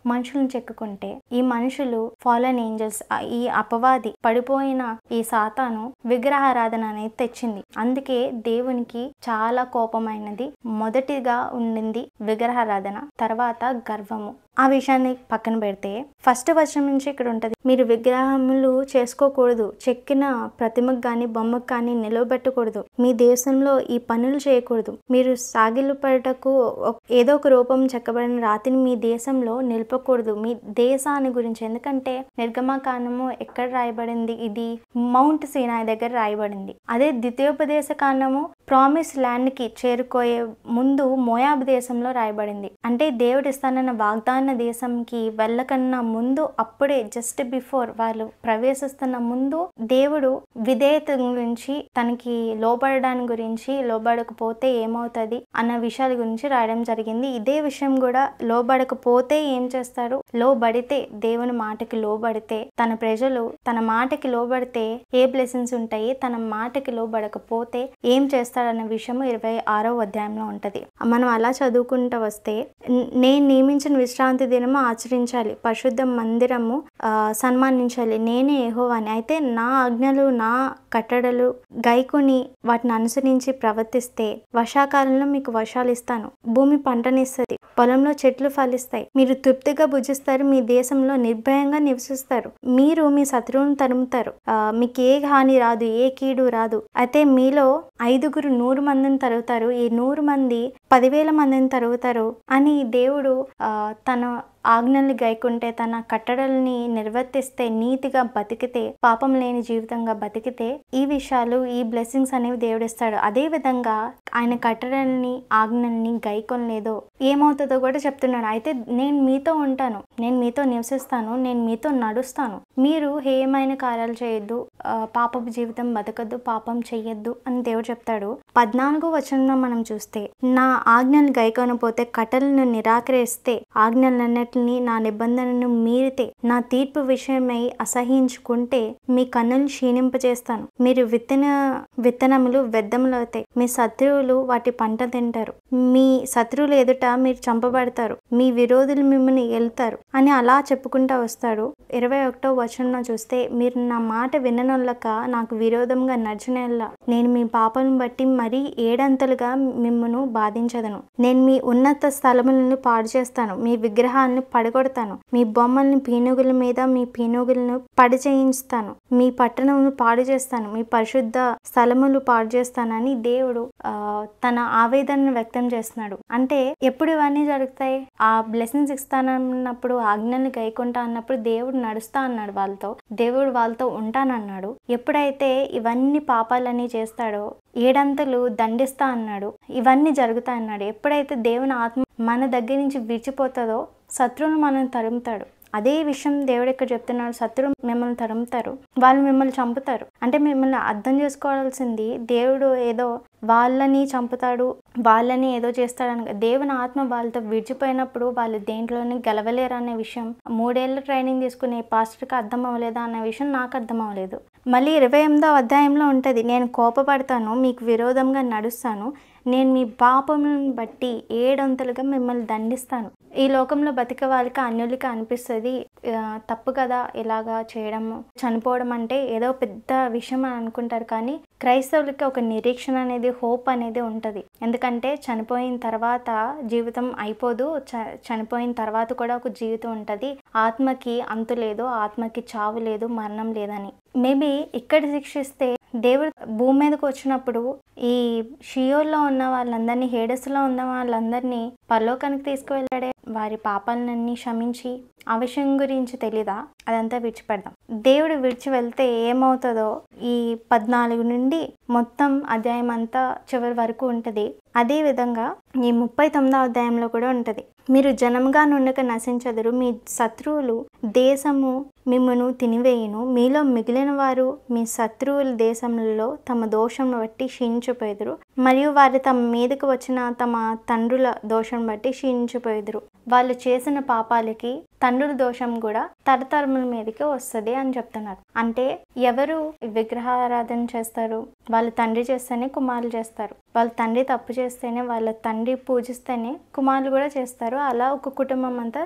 Speaker 1: మనుషులను చెక్కుకుంటే ఈ మనుషులు ఫాలన్ ఏంజల్స్, ఈ అపవాది పడిపోయిన ఈ సాతాను విగ్రహారాధన అనేది తెచ్చింది. అందుకే దేవునికి చాలా కోపమైనది. మొదటిగా ఉండింది విగ్రహారాధన, తర్వాత గర్వము. ఆ విషయాన్ని పక్కన పెడితే ఫస్ట్ వచనం నుంచి ఇక్కడ ఉంటది, మీరు విగ్రహములు చేసుకోకూడదు, చెక్కిన ప్రతిమకు కానీ బొమ్మకు కానీ నిలవబెట్టకూడదు, మీ దేశంలో ఈ పనులు చేయకూడదు, మీరు సాగిలు పడటకు ఏదో ఒక రూపం చెక్కబడిన రాతిని మీ దేశంలో నిలపకూడదు. మీ దేశాన్ని గురించి, ఎందుకంటే నిర్గమకాండము ఎక్కడ రాయబడింది, ఇది మౌంట్ సీనాయి దగ్గర రాయబడింది. అదే ద్వితీయోపదేశ కాండము ప్రామిస్ ల్యాండ్ కి చేరుకోయే ముందు మోయాబు దేశంలో రాయబడింది. అంటే దేవుడు ఇస్తానన్న వాగ్దాన దేశంకి వెళ్ళకన్నా ముందు, అప్పుడే జస్ట్ బిఫోర్ వాళ్ళు ప్రవేశిస్తున్న ముందు దేవుడు విధేయత గురించి, తనకి లోబడడానికి గురించి, లోబడకపోతే ఏమవుతుంది అన్న విషయాల గురించి రాయడం జరిగింది. ఇదే విషయం కూడా లోబడకపోతే ఏం చేస్తారు, లోబడితే దేవుని మాటకి లోబడితే, తన ప్రజలు తన మాటకి లోబడితే ఏ బ్లెస్సింగ్స్ ఉంటాయి, తన మాటకి లోబడకపోతే ఏం చేస్తాడన్న విషయం ఇరవై ఆరో అధ్యాయంలో ఉంటది. మనం అలా చదువుకుంటూ వస్తే, నేను నియమించిన విశ్రాంతి దినము ఆచరించాలి, పరిశుద్ధ మందిరము ఆ సన్మానించాలి, నేనే యెహోవాని. అయితే నా ఆజ్ఞలు నా కట్టడలు గైకొని వాటిని అనుసరించి ప్రవర్తిస్తే వర్షాకాలంలో మీకు వర్షాలు ఇస్తాను, భూమి పంటనిస్తుంది, పొలంలో చెట్లు ఫలిస్తాయి, మీరు తృప్తిగా భుజిస్తారు, మీ దేశంలో నిర్భయంగా నివసిస్తారు, మీరు మీ శత్రువును తరుముతారు, ఆ మీకు ఏ హాని రాదు, ఏ కీడు రాదు. అయితే మీలో ఐదుగురు నూరు మందిని తరుగుతారు, ఈ నూరు మంది పదివేల మందిని తరుగుతారు అని దేవుడు ఆ తన ఆజ్ఞల్ని గైకుంటే, తన కట్టడల్ని నిర్వర్తిస్తే, నీతిగా బతికితే, పాపం లేని జీవితంగా బతికితే ఈ విషయాలు, ఈ బ్లెస్సింగ్స్ అనేవి దేవుడిస్తాడు. అదే విధంగా ఆయన కట్టడల్ని ఆజ్ఞల్ని గైకొనలేదో ఏమవుతుందో కూడా చెప్తున్నాడు. అయితే నేను మీతో ఉంటాను, నేను మీతో నివసిస్తాను, నేను మీతో నడుస్తాను, మీరు హేయమైన కార్యాలు చేయొద్దు, పాపపు జీవితం బతకద్దు, పాపం చెయ్యొద్దు అని దేవుడు చెప్తాడు. పద్నాలుగో వచనంలో మనం చూస్తే, నా ఆజ్ఞలు గైకొనపోతే, కట్టలను నిరాకరిస్తే, ఆజ్ఞలన్నిటిని నా నిబంధనను మీరితే, నా తీర్పు విషయమై అసహించుకుంటే మీ కన్నులు క్షీణింపజేస్తాను, మీరు విత్తన విత్తనములు వ్యర్థములు అవుతాయి, మీ శత్రువులు వాటి పంట తింటారు, మీ శత్రువులు ఎదుట మీరు చంపబడతారు, మీ విరోధులు మిమ్మల్ని వెళ్తారు అని అలా చెప్పుకుంటా వస్తాడు. ఇరవై ఒకటో వచనంలో చూస్తే, మీరు నా మాట విననొల్లక నాకు విరోధంగా నడిచినల్లా నేను మీ పాపలను బట్టి మరీ ఏడంతలుగా మిమ్మను బాధించదను, నేను మీ ఉన్నత స్థలములను పాడు చేస్తాను, మీ విగ్రహాలను పడగొడతాను, మీ బొమ్మల్ని పీనుగుల మీద మీ పీనుగులను పడి చేయిస్తాను, మీ పట్టణమును పాడు చేస్తాను, మీ పరిశుద్ధ స్థలములు పాడు చేస్తానని దేవుడు ఆ తన ఆవేదనను వ్యక్తం చేస్తున్నాడు. అంటే ఎప్పుడు ఇవన్నీ జరుగుతాయి, ఆ బ్లెస్సింగ్స్ ఇస్తానన్నప్పుడు, ఆజ్ఞల్ని గైకుంటా అన్నప్పుడు దేవుడు నడుస్తా అన్నాడు వాళ్ళతో, దేవుడు వాళ్ళతో ఉంటానన్నాడు. ఎప్పుడైతే ఇవన్నీ పాపాలని చేస్తాడో ఏడంతలు దండిస్తా అన్నాడు, ఇవన్నీ జరుగుతా అన్నాడు. ఎప్పుడైతే దేవుని ఆత్మ మన దగ్గర నుంచి విడిచిపోతుందో శత్రువును మనం తరుముతాడు. అదే విషయం దేవుడు ఇక్కడ చెప్తున్నాడు, శత్రువు మిమ్మల్ని తరుముతారు, వాళ్ళు మిమ్మల్ని చంపుతారు. అంటే మిమ్మల్ని అర్థం చేసుకోవాల్సింది, దేవుడు ఏదో వాళ్ళని చంపుతాడు, వాళ్ళని ఏదో చేస్తాడని, దేవుని ఆత్మ వాళ్ళతో విడిచిపోయినప్పుడు వాళ్ళు దేంట్లోని గెలవలేరు అనే విషయం మూడేళ్ల ట్రైనింగ్ తీసుకునే పాస్టర్కి అర్థం అవ్వలేదా అనే విషయం నాకు అర్థం అవ్వలేదు. మళ్ళీ ఇరవై ఎనిమిదో అధ్యాయంలో ఉంటుంది, నేను కోపపడతాను, మీకు విరోధంగా నడుస్తాను, నేను మీ పాపములను బట్టి ఏడంతలుగా మిమ్మల్ని దండిస్తాను. ఈ లోకంలో బతికే వాళ్ళకి అన్యులకి అనిపిస్తుంది తప్పు కదా ఇలాగా చేయడము, చనిపోవడం అంటే ఏదో పెద్ద విషయం అని అనుకుంటారు. కానీ క్రైస్తవులకి ఒక నిరీక్షణ అనేది, హోప్ అనేది ఉంటుంది. ఎందుకంటే చనిపోయిన తర్వాత జీవితం అయిపోదు, చ చనిపోయిన తర్వాత కూడా ఒక జీవితం ఉంటుంది, ఆత్మకి అంతు లేదు, ఆత్మకి చావు లేదు, మరణం లేదని. మేబీ ఇక్కడ శిక్షిస్తే దేవుడు భూమి మీదకి వచ్చినప్పుడు ఈ షియోల్లో ఉన్న వాళ్ళందరినీ, హేడస్లో ఉన్న వాళ్ళందరినీ పరలోకానికి తీసుకువెళ్ళాడే, వారి పాపాలన్నీ క్షమించి. ఆ విషయం గురించి తెలీదా, అదంతా విడిచిపెడదాం. దేవుడు విడిచి వెళ్తే ఏమవుతుందో ఈ పద్నాలుగు నుండి మొత్తం అధ్యాయం అంతా చివరి వరకు ఉంటుంది. అదే విధంగా ఈ ముప్పై తొమ్మిదో అధ్యాయంలో కూడా ఉంటుంది, మీరు జనముగా నుండక నశించదురు, మీ శత్రువులు దేశము మిమ్మును తినివేయును, మీలో మిగిలిన వారు మీ శత్రువుల దేశంలో తమ దోషం బట్టి క్షీణించిపోయేదురు, మరియు వారు తమ మీదకి వచ్చిన తమ తండ్రుల దోషం బట్టి క్షీణించిపోయేదురు. వాళ్ళు చేసిన పాపాలకి తండ్రుల దోషం కూడా తరతరముల మీదకి వస్తుంది అని చెప్తున్నారు. అంటే ఎవరు విగ్రహారాధన చేస్తారు, వాళ్ళ తండ్రి చేస్తేనే కుమారులు చేస్తారు, వాళ్ళ తండ్రి తప్పు చేస్తేనే, వాళ్ళ తండ్రి పూజిస్తేనే కుమారులు కూడా చేస్తారు. అలా ఒక కుటుంబం అంతా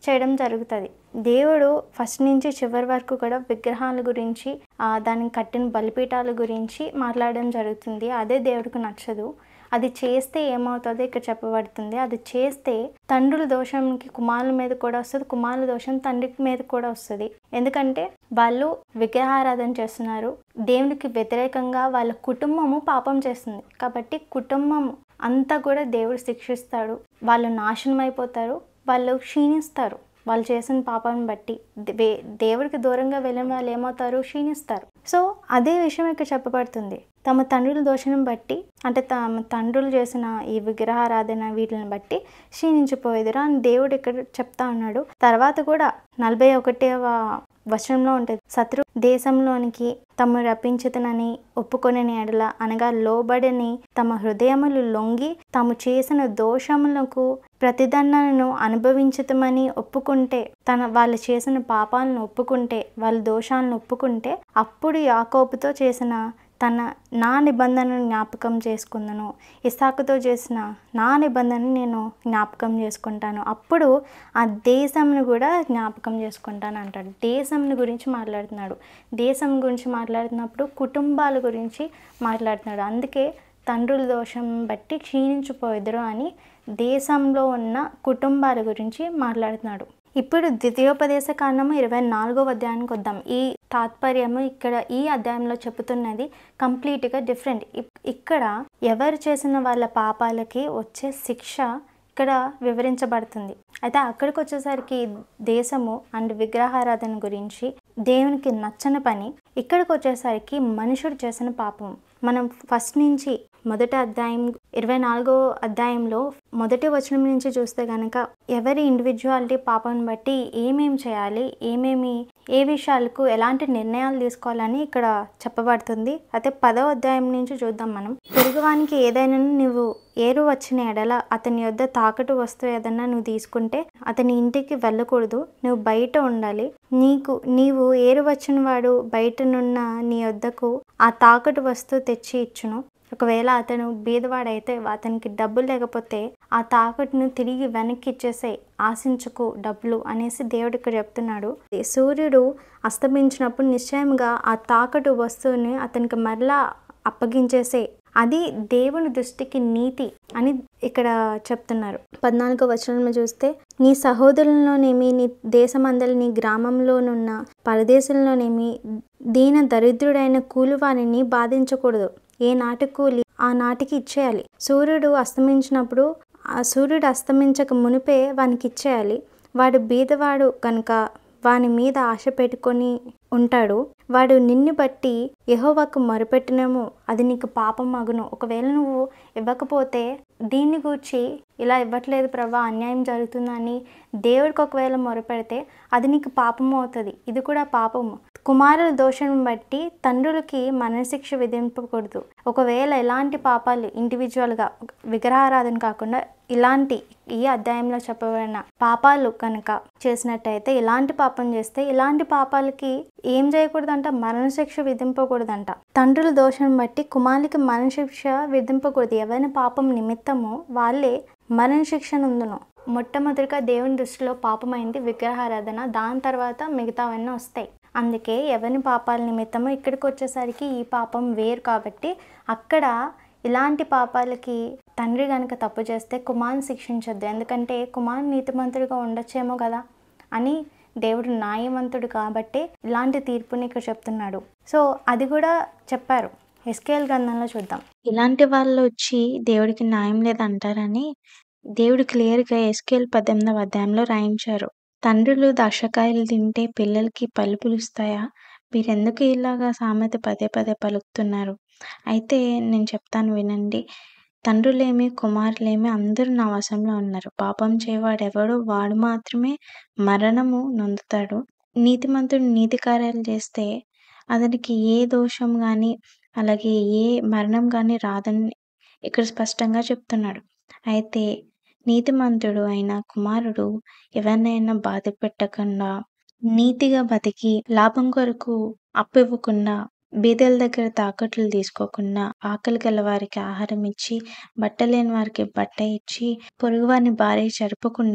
Speaker 1: చేయడం జరుగుతుంది. దేవుడు ఫస్ట్ నుంచి చివరి వరకు కూడా విగ్రహాల గురించి, దానికి కట్టిన బలిపీఠాల గురించి మాట్లాడడం జరుగుతుంది. అదే దేవుడికి నచ్చదు. అది చేస్తే ఏమవుతుందో ఇక్కడ చెప్పబడుతుంది. అది చేస్తే తండ్రుల దోషంకి కుమారుల మీద కూడా వస్తుంది, కుమారుల దోషం తండ్రి మీద కూడా వస్తుంది. ఎందుకంటే వాళ్ళు విగ్రహారాధన చేస్తున్నారు, దేవునికి వ్యతిరేకంగా వాళ్ళ కుటుంబము పాపం చేస్తుంది. కాబట్టి కుటుంబం అంతా కూడా దేవుడు శిక్షిస్తాడు. వాళ్ళు నాశనం అయిపోతారు, వాళ్ళు క్షీణిస్తారు. వాళ్ళు చేసిన పాపాన్ని బట్టి దేవుడికి దూరంగా వెళ్ళిన వాళ్ళు ఏమవుతారు? క్షీణిస్తారు. సో అదే విషయం ఇక్కడ చెప్పబడుతుంది. తమ తండ్రుల దోషం బట్టి, అంటే తమ తండ్రులు చేసిన ఈ విగ్రహారాధన వీటిని బట్టి క్షీణించిపోయేదిరా అని దేవుడు ఇక్కడ చెప్తా ఉన్నాడు. తర్వాత కూడా నలభై ఒకటవ వచనంలో ఉంటుంది, శత్రు దేశంలోనికి తమ రప్పించుతనని ఒప్పుకొని ఎడల, అనగా లోబడని తమ హృదయములు లొంగి తాము చేసిన దోషములకు ప్రతిదండనను అనుభవించుతామని ఒప్పుకుంటే, తన వాళ్ళు చేసిన పాపాలను ఒప్పుకుంటే, వాళ్ళ దోషాలను ఒప్పుకుంటే, అప్పుడు యాకోబుతో చేసిన తన నా నిబంధనను జ్ఞాపకం చేసుకుందను, ఇస్సాకుతో చేసిన నా నిబంధనను నేను జ్ఞాపకం చేసుకుంటాను, అప్పుడు ఆ దేశంను కూడా జ్ఞాపకం చేసుకుంటాను అంటాడు. దేశంను గురించి మాట్లాడుతున్నాడు. దేశం గురించి మాట్లాడుతున్నప్పుడు కుటుంబాల గురించి మాట్లాడుతున్నాడు. అందుకే తండ్రుల దోషం బట్టి క్షీణించిపోయిద్దరు అని దేశంలో ఉన్న కుటుంబాల గురించి మాట్లాడుతున్నాడు. ఇప్పుడు ద్వితీయోపదేశ కాండము ఇరవై నాలుగో అధ్యాయానికి వద్దాం. ఈ తాత్పర్యము ఇక్కడ ఈ అధ్యాయంలో చెబుతున్నది కంప్లీట్గా డిఫరెంట్. ఇక్కడ ఎవరు చేసిన వాళ్ళ పాపాలకి వచ్చే శిక్ష ఇక్కడ వివరించబడుతుంది. అయితే అక్కడికి వచ్చేసరికి దేశము అండ్ విగ్రహారాధన గురించి, దేవునికి నచ్చని పని. ఇక్కడికి వచ్చేసరికి మనుషుడు చేసిన పాపం. మనం ఫస్ట్ నుంచి మొదటి అధ్యాయం ఇరవై నాలుగో అధ్యాయంలో మొదటి వచనం నుంచి చూస్తే కనుక ఎవరి ఇండివిజువాలిటీ పాపం బట్టి ఏమేమి చేయాలి, ఏమేమి ఏ విషయాలకు ఎలాంటి నిర్ణయాలు తీసుకోవాలని ఇక్కడ చెప్పబడుతుంది. అయితే పదో అధ్యాయం నుంచి చూద్దాం మనం. పొరుగువానికి ఏదైనా నువ్వు ఏరు వచ్చిన ఎడల అతని యొద్ద తాకట్టు వస్తువు ఏదన్నా నువ్వు తీసుకుంటే అతని ఇంటికి వెళ్ళకూడదు, నువ్వు బయట ఉండాలి. నీకు నీవు ఏరు వచ్చిన వాడు బయటనున్న నీ యొద్దకు ఆ తాకట్టు వస్తువు తెచ్చి ఇచ్చును. ఒకవేళ అతను బీదవాడైతే అతనికి డబ్బులు లేకపోతే ఆ తాకట్టును తిరిగి వెనక్కి ఇచ్చేసే, ఆశించుకు డబ్బులు అనేసి దేవుడు ఇక్కడ చెప్తున్నాడు. సూర్యుడు అస్తమించినప్పుడు నిశ్చయంగా ఆ తాకట్టు వస్తువుని అతనికి మరలా అప్పగించేసే, అది దేవుని దృష్టికి నీతి అని ఇక్కడ చెప్తున్నారు. పద్నాలుగో వచనంలో చూస్తే, నీ సహోదరులలోనేమి, నీ దేశమందలి నీ గ్రామంలోనున్న పరదేశంలోనేమి దీన దరిద్రుడైన కూలివారిని బాధించకూడదు. ఏ నాటి కూలి ఆ నాటికి ఇచ్చేయాలి. సూర్యుడు అస్తమించినప్పుడు ఆ సూర్యుడు అస్తమించక మునిపే వానికి ఇచ్చేయాలి. వాడు బీదవాడు కనుక వాని మీద ఆశ పెట్టుకొని ఉంటాడు. వాడు నిన్ను బట్టి యెహోవాకు మొరపెట్టినేమో అది నీకు పాపం అగును. ఒకవేళ నువ్వు ఇవ్వకపోతే దీన్ని గూర్చి ఇలా ఇవ్వట్లేదు ప్రభా, అన్యాయం జరుగుతుందని దేవుడికి ఒకవేళ మొరపెడితే అది నీకు పాపం అవుతుంది. ఇది కూడా పాపము. కుమారుల దోషం బట్టి తండ్రులకి మరణశిక్ష విధింపకూడదు. ఒకవేళ ఎలాంటి పాపాలు ఇండివిజువల్గా విగ్రహారాధన కాకుండా ఇలాంటి ఈ అధ్యాయంలో చెప్పబడిన పాపాలు కనుక చేసినట్టయితే, ఇలాంటి పాపం చేస్తే ఇలాంటి పాపాలకి ఏం చేయకూడదంట? మరణశిక్ష విధింపకూడదంట. తండ్రుల దోషం బట్టి కుమారులకి మరణశిక్ష విధింపకూడదు. ఎవరైనా పాపం నిమిత్తము వాళ్ళే మరణశిక్ష నందును. మొట్టమొదటిగా దేవుని దృష్టిలో పాపమైంది విగ్రహారాధన, దాని తర్వాత మిగతావన్నీ వస్తాయి. అందుకే ఎవరిని పాపాల నిమిత్తము ఇక్కడికి వచ్చేసరికి ఈ పాపం వేరు. కాబట్టి అక్కడ ఇలాంటి పాపాలకి తండ్రి కనుక తప్పు చేస్తే కుమారుని శిక్షించొద్దు. ఎందుకంటే కుమారుని నీతిమంతుడిగా ఉండొచ్చేమో కదా అని దేవుడు న్యాయవంతుడు కాబట్టి ఇలాంటి తీర్పుని ఇక్కడ చెప్తున్నాడు. సో అది కూడా చెప్పారు. ఎస్కేల్ గ్రంథంలో చూద్దాం. ఇలాంటి వాళ్ళు వచ్చి దేవుడికి న్యాయం లేదంటారని దేవుడు క్లియర్గా ఎస్కేల్ పద్దెనిమిదవ అధ్యాయంలో రాయించారు. తండ్రులు ద్రాక్షకాయలు తింటే పిల్లలకి పళ్ళు పులుస్తాయా? మీరెందుకు ఇలాగా సామెత పదే పదే పలుకుతున్నారు? అయితే నేను చెప్తాను వినండి. తండ్రులేమి కుమారులేమి అందరూ నా వశంలో ఉన్నారు. పాపం చేయవాడెవడో వాడు మాత్రమే మరణము నొందుతాడు. నీతిమంతుడు నీతి కార్యాలు చేస్తే అతనికి ఏ దోషం కానీ అలాగే ఏ మరణం కానీ రాదని ఇక్కడ స్పష్టంగా చెప్తున్నాడు. అయితే నీతిమంతుడు అయిన కుమారుడు ఎవరినైనా బాధ పెట్టకుండా నీతిగా బతికి లాభం కొరకు అప్పు ఇవ్వకుండా, బీదల దగ్గర తాకట్లు తీసుకోకుండా, ఆకలి గల వారికి ఆహారం ఇచ్చి, బట్టలేని వారికి బట్ట ఇచ్చి, పొరుగు వారిని భార్య జరపకుండా,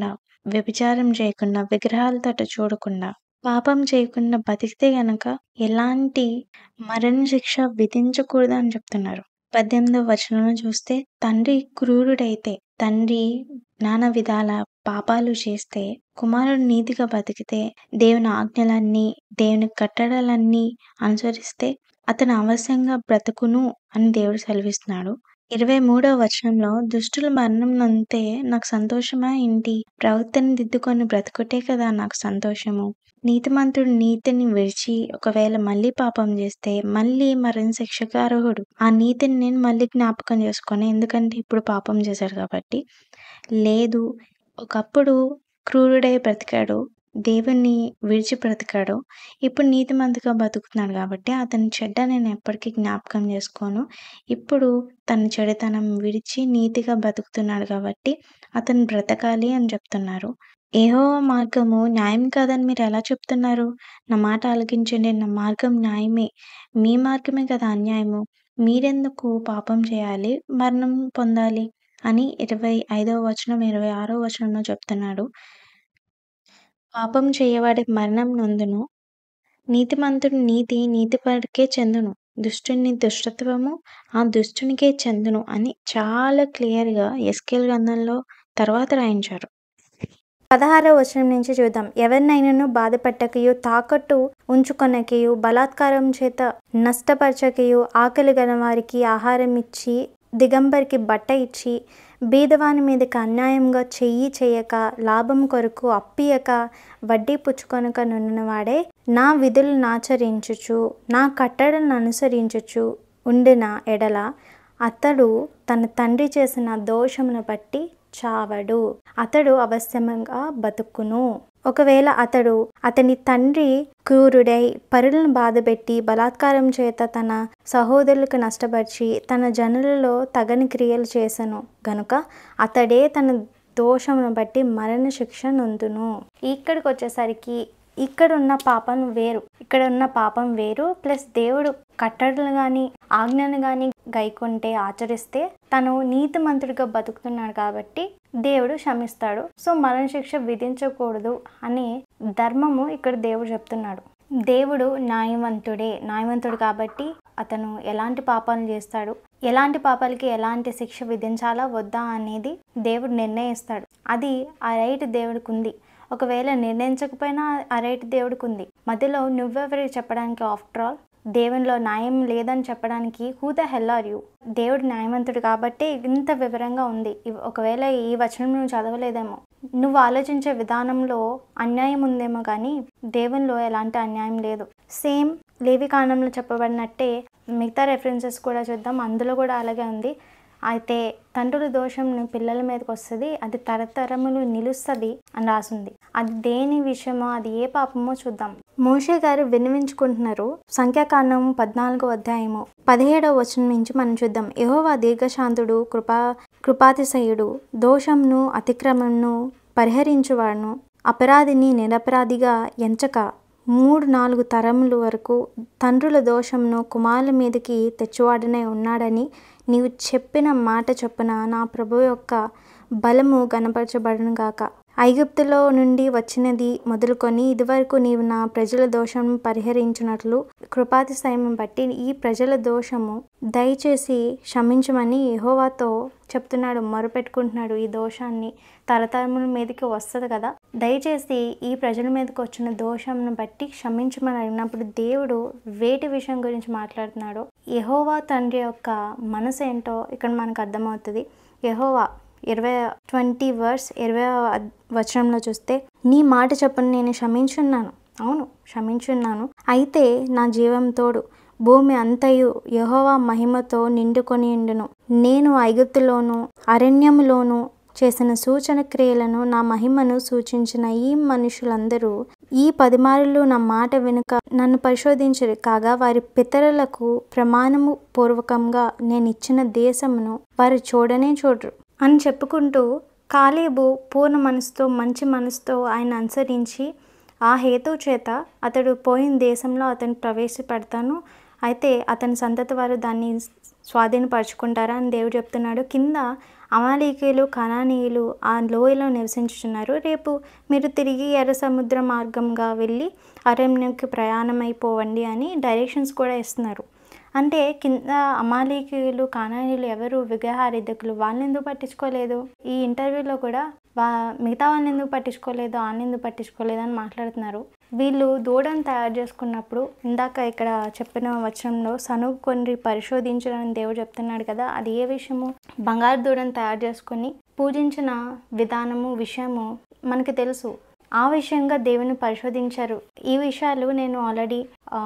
Speaker 7: వ్యభిచారం చేయకుండా, విగ్రహాలతోట చూడకుండా, పాపం చేయకుండా బతికితే గనక ఎలాంటి మరణ శిక్ష విధించకూడదు అని చెప్తున్నారు. పద్దెనిమిదవ వచనంలో చూస్తే, తండ్రి క్రూరుడైతే, తండ్రి నానా విధాల పాపాలు చేస్తే, కుమారుడు నీతిగా బతికితే, దేవుని ఆజ్ఞలన్నీ, దేవుని కట్టడలన్నీ అనుసరిస్తే అతను అవశ్యంగా బ్రతుకును అని దేవుడు సెలవిస్తున్నాడు. ఇరవై మూడవ వచనంలో, దుష్టుల మరణం నంతే నాకు సంతోషమా ఏంటి? ప్రవర్తన దిద్దుకొని బ్రతుకుటే కదా నాకు సంతోషము. నీతిమంతుడు నీతిని విడిచి ఒకవేళ మళ్ళీ పాపం చేస్తే మళ్ళీ మరణ శిక్షకు అర్హుడు. ఆ నీతిని నేను మళ్ళీ జ్ఞాపకం చేసుకొని, ఎందుకంటే ఇప్పుడు పాపం చేశాడు కాబట్టి. లేదు, ఒకప్పుడు క్రూరుడై బ్రతికాడు, దేవుణ్ణి విడిచి బ్రతికాడు, ఇప్పుడు నీతిమంతుగా బతుకుతున్నాడు కాబట్టి అతని చెడ్డ నేను ఎప్పటికీ జ్ఞాపకం చేసుకోను. ఇప్పుడు తన చెడుతనం విడిచి నీతిగా బతుకుతున్నాడు కాబట్టి అతను బ్రతకాలి అని చెప్తున్నారు. యెహోవా మార్గము న్యాయం కాదని మీరు ఎలా చెప్తున్నారు? నా మాట ఆలకించండి, నా మార్గం న్యాయమే, మీ మార్గమే కదా అన్యాయము. మీరెందుకు పాపం చేయాలి, మరణం పొందాలి అని ఇరవై ఐదవ వచనం ఇరవై ఆరో వచనంలో చెప్తున్నాడు. పాపం చేయవాడి మరణం నొందును, నీతిమంతుడి నీతి నీతిపరుడికే చెందును, దుష్టుని దుష్టత్వము ఆ దుష్టునికే చెందును అని చాలా క్లియర్గా ఎస్కేల్ గ్రంథంలో తర్వాత రాయించారు.
Speaker 1: పదహారవ వచనం నుంచి చూద్దాం. ఎవరినైనాను బాధపెట్టకయు, తాకట్టు ఉంచుకొనకయు, బలాత్కారం చేత నష్టపరచకయు, ఆకలి గల వారికి ఆహారం ఇచ్చి, దిగంబరికి బట్ట ఇచ్చి, బీదవాని మీదకి అన్యాయంగా చెయ్యి చేయక, లాభం కొరకు అప్పియక, వడ్డీ పుచ్చుకొనక నుండినవాడే నా విధులను ఆచరించుచు, నా కట్టడలను అనుసరించుచు ఉండిన ఎడల అతడు తన తండ్రి చేసిన దోషమును బట్టి చావడు, అతడు అవశ్యమంగా బతుకును. ఒకవేళ అతడు అతని తండ్రి క్రూరుడై పరులను బాధపెట్టి బలాత్కారం చేత తన సహోదరులకు నష్టపరిచి తన జనులలో తగని క్రియలు చేసెను గనుక అతడే తన దోషమును బట్టి మరణ శిక్ష నొందును. ఇక్కడికి వచ్చేసరికి ఇక్కడ ఉన్న పాపం వేరు, ఇక్కడ ఉన్న పాపం వేరు. ప్లస్ దేవుడు కట్టడలు కానీ ఆజ్ఞను కానీ గైకొంటే ఆచరిస్తే తను నీతిమంతుడిగా బతుకుతున్నాడు కాబట్టి దేవుడు క్షమిస్తాడు. సో మరణ శిక్ష విధించకూడదు అని ధర్మము ఇక్కడ దేవుడు చెప్తున్నాడు. దేవుడు న్యాయవంతుడే, న్యాయవంతుడు కాబట్టి అతను ఎలాంటి పాపాలు చేస్తాడు, ఎలాంటి పాపాలకి ఎలాంటి శిక్ష విధించాలా వద్దా అనేది దేవుడు నిర్ణయిస్తాడు. అది ఆ రైట్ దేవుడికి ఉంది. ఒకవేళ నిర్ణయించకపోయినా ఆ రైట్ దేవుడికి ఉంది. మధ్యలో నువ్వెవరికి చెప్పడానికి? ఆఫ్టర్ ఆల్ దేవునిలో న్యాయం లేదని చెప్పడానికి who the hell are you? దేవుడు న్యాయవంతుడు కాబట్టి ఇంత వివరంగా ఉంది. ఒకవేళ ఈ వచనం నువ్వు చదవలేదేమో, నువ్వు ఆలోచించే విధానంలో అన్యాయం ఉందేమో, కానీ దేవునిలో ఎలాంటి అన్యాయం లేదు. సేమ్ లేవికాండంలో చెప్పబడినట్టే మిగతా రెఫరెన్సెస్ కూడా చూద్దాం, అందులో కూడా అలాగే ఉంది. అయితే తండ్రుల దోషం పిల్లల మీదకి వస్తుంది, అది తరతరములు నిలుస్తుంది అని రాసింది. అది దేని విషయమో, అది ఏ పాపమో చూద్దాం. మోషే గారు విన్నవించుకుంటున్నారు. సంఖ్యాకాండం పద్నాలుగో అధ్యాయము పదిహేడవ వచనం నుంచి మనం చూద్దాం. యెహోవా దీర్ఘశాంతుడు, కృపా కృపాతిశయుడు, దోషంను అతిక్రమంను పరిహరించువాడును, అపరాధిని నిరపరాధిగా ఎంచక మూడు నాలుగు తరముల వరకు తండ్రుల దోషంను కుమారుల మీదకి తెచ్చువాడనే ఉన్నాడని నీవు చెప్పిన మాట చొప్పున నా ప్రభు యొక్క బలము గణపరచబడును గాక. ఐగుప్తులో నుండి వచ్చినది మొదలుకొని ఇదివరకు నీవు నా ప్రజల దోషం పరిహరించినట్లు కృపాతిశయం బట్టి ఈ ప్రజల దోషము దయచేసి క్షమించమని యెహోవాతో చెప్తున్నాడు, మొరపెట్టుకుంటున్నాడు. ఈ దోషాన్ని తరతరముల మీదకి వస్తుంది కదా, దయచేసి ఈ ప్రజల మీదకి వచ్చిన దోషంను బట్టి క్షమించమని అడిగినప్పుడు దేవుడు వేటి విషయం గురించి మాట్లాడుతున్నాడో, యెహోవా తండ్రి యొక్క మనసు ఏంటో ఇక్కడ మనకు అర్థమవుతుంది. యెహోవా ఇరవై ట్వంటీ వర్స్ ఇరవై వచనంలో చూస్తే, నీ మాట చొప్పున నేను క్షమించున్నాను, అవును క్షమించున్నాను, అయితే నా జీవం తోడు భూమి అంతయు యెహోవా మహిమతో నిండుకొని ఉండును. నేను ఐగుప్తులోను అరణ్యములోను చేసిన సూచన క్రియలను నా మహిమను సూచించిన ఈ మనుషులందరూ ఈ పదిమారులు నా మాట వెనుక నన్ను పరిశోధించరు కాగా వారి పితరులకు ప్రమాణము పూర్వకంగా నేను ఇచ్చిన దేశమును వారు చూడనే చూడరు అని చెప్పుకుంటూ, కాలేబు పూర్ణ మనసుతో మంచి మనసుతో ఆయన అనుసరించి ఆ హేతు చేత అతడు పోయిన దేశంలో అతను ప్రవేశపెడతాను, అయితే అతని సంతతి వారు దాన్ని స్వాధీనపరచుకుంటారా అని దేవుడు చెప్తున్నాడు. కింద అమాలేకీయులు కనానీయులు ఆ లోయలో నివసించుచున్నారు. రేపు మీరు తిరిగి ఎర్ర సముద్ర మార్గంగా వెళ్ళి అరణ్యంకి ప్రయాణం అయిపోవండి అని డైరెక్షన్స్ కూడా ఇస్తున్నారు. అంటే కింద అమాలేకీయులు కానానీయులు ఎవరు విగ్రహారాధకులు, వాళ్ళని ఎందుకు పట్టించుకోలేదు? ఈ ఇంటర్వ్యూలో కూడా వా మిగతా వాళ్ళని ఎందుకు పట్టించుకోలేదు, వాళ్ళని ఎందుకు పట్టించుకోలేదు అని మాట్లాడుతున్నారు. వీళ్ళు దూడను తయారు చేసుకున్నప్పుడు ఇందాక ఇక్కడ చెప్పిన వచనంలో సనుగు కొన్ని పరిశోధించడం దేవుడు చెప్తున్నాడు కదా, అది ఏ విషయము? బంగారు దూడను తయారు చేసుకొని పూజించిన విధానము విషయము మనకి తెలుసు. ఆ విషయంగా దేవుని పరిశోధించారు. ఈ విషయాలు నేను ఆల్రెడీ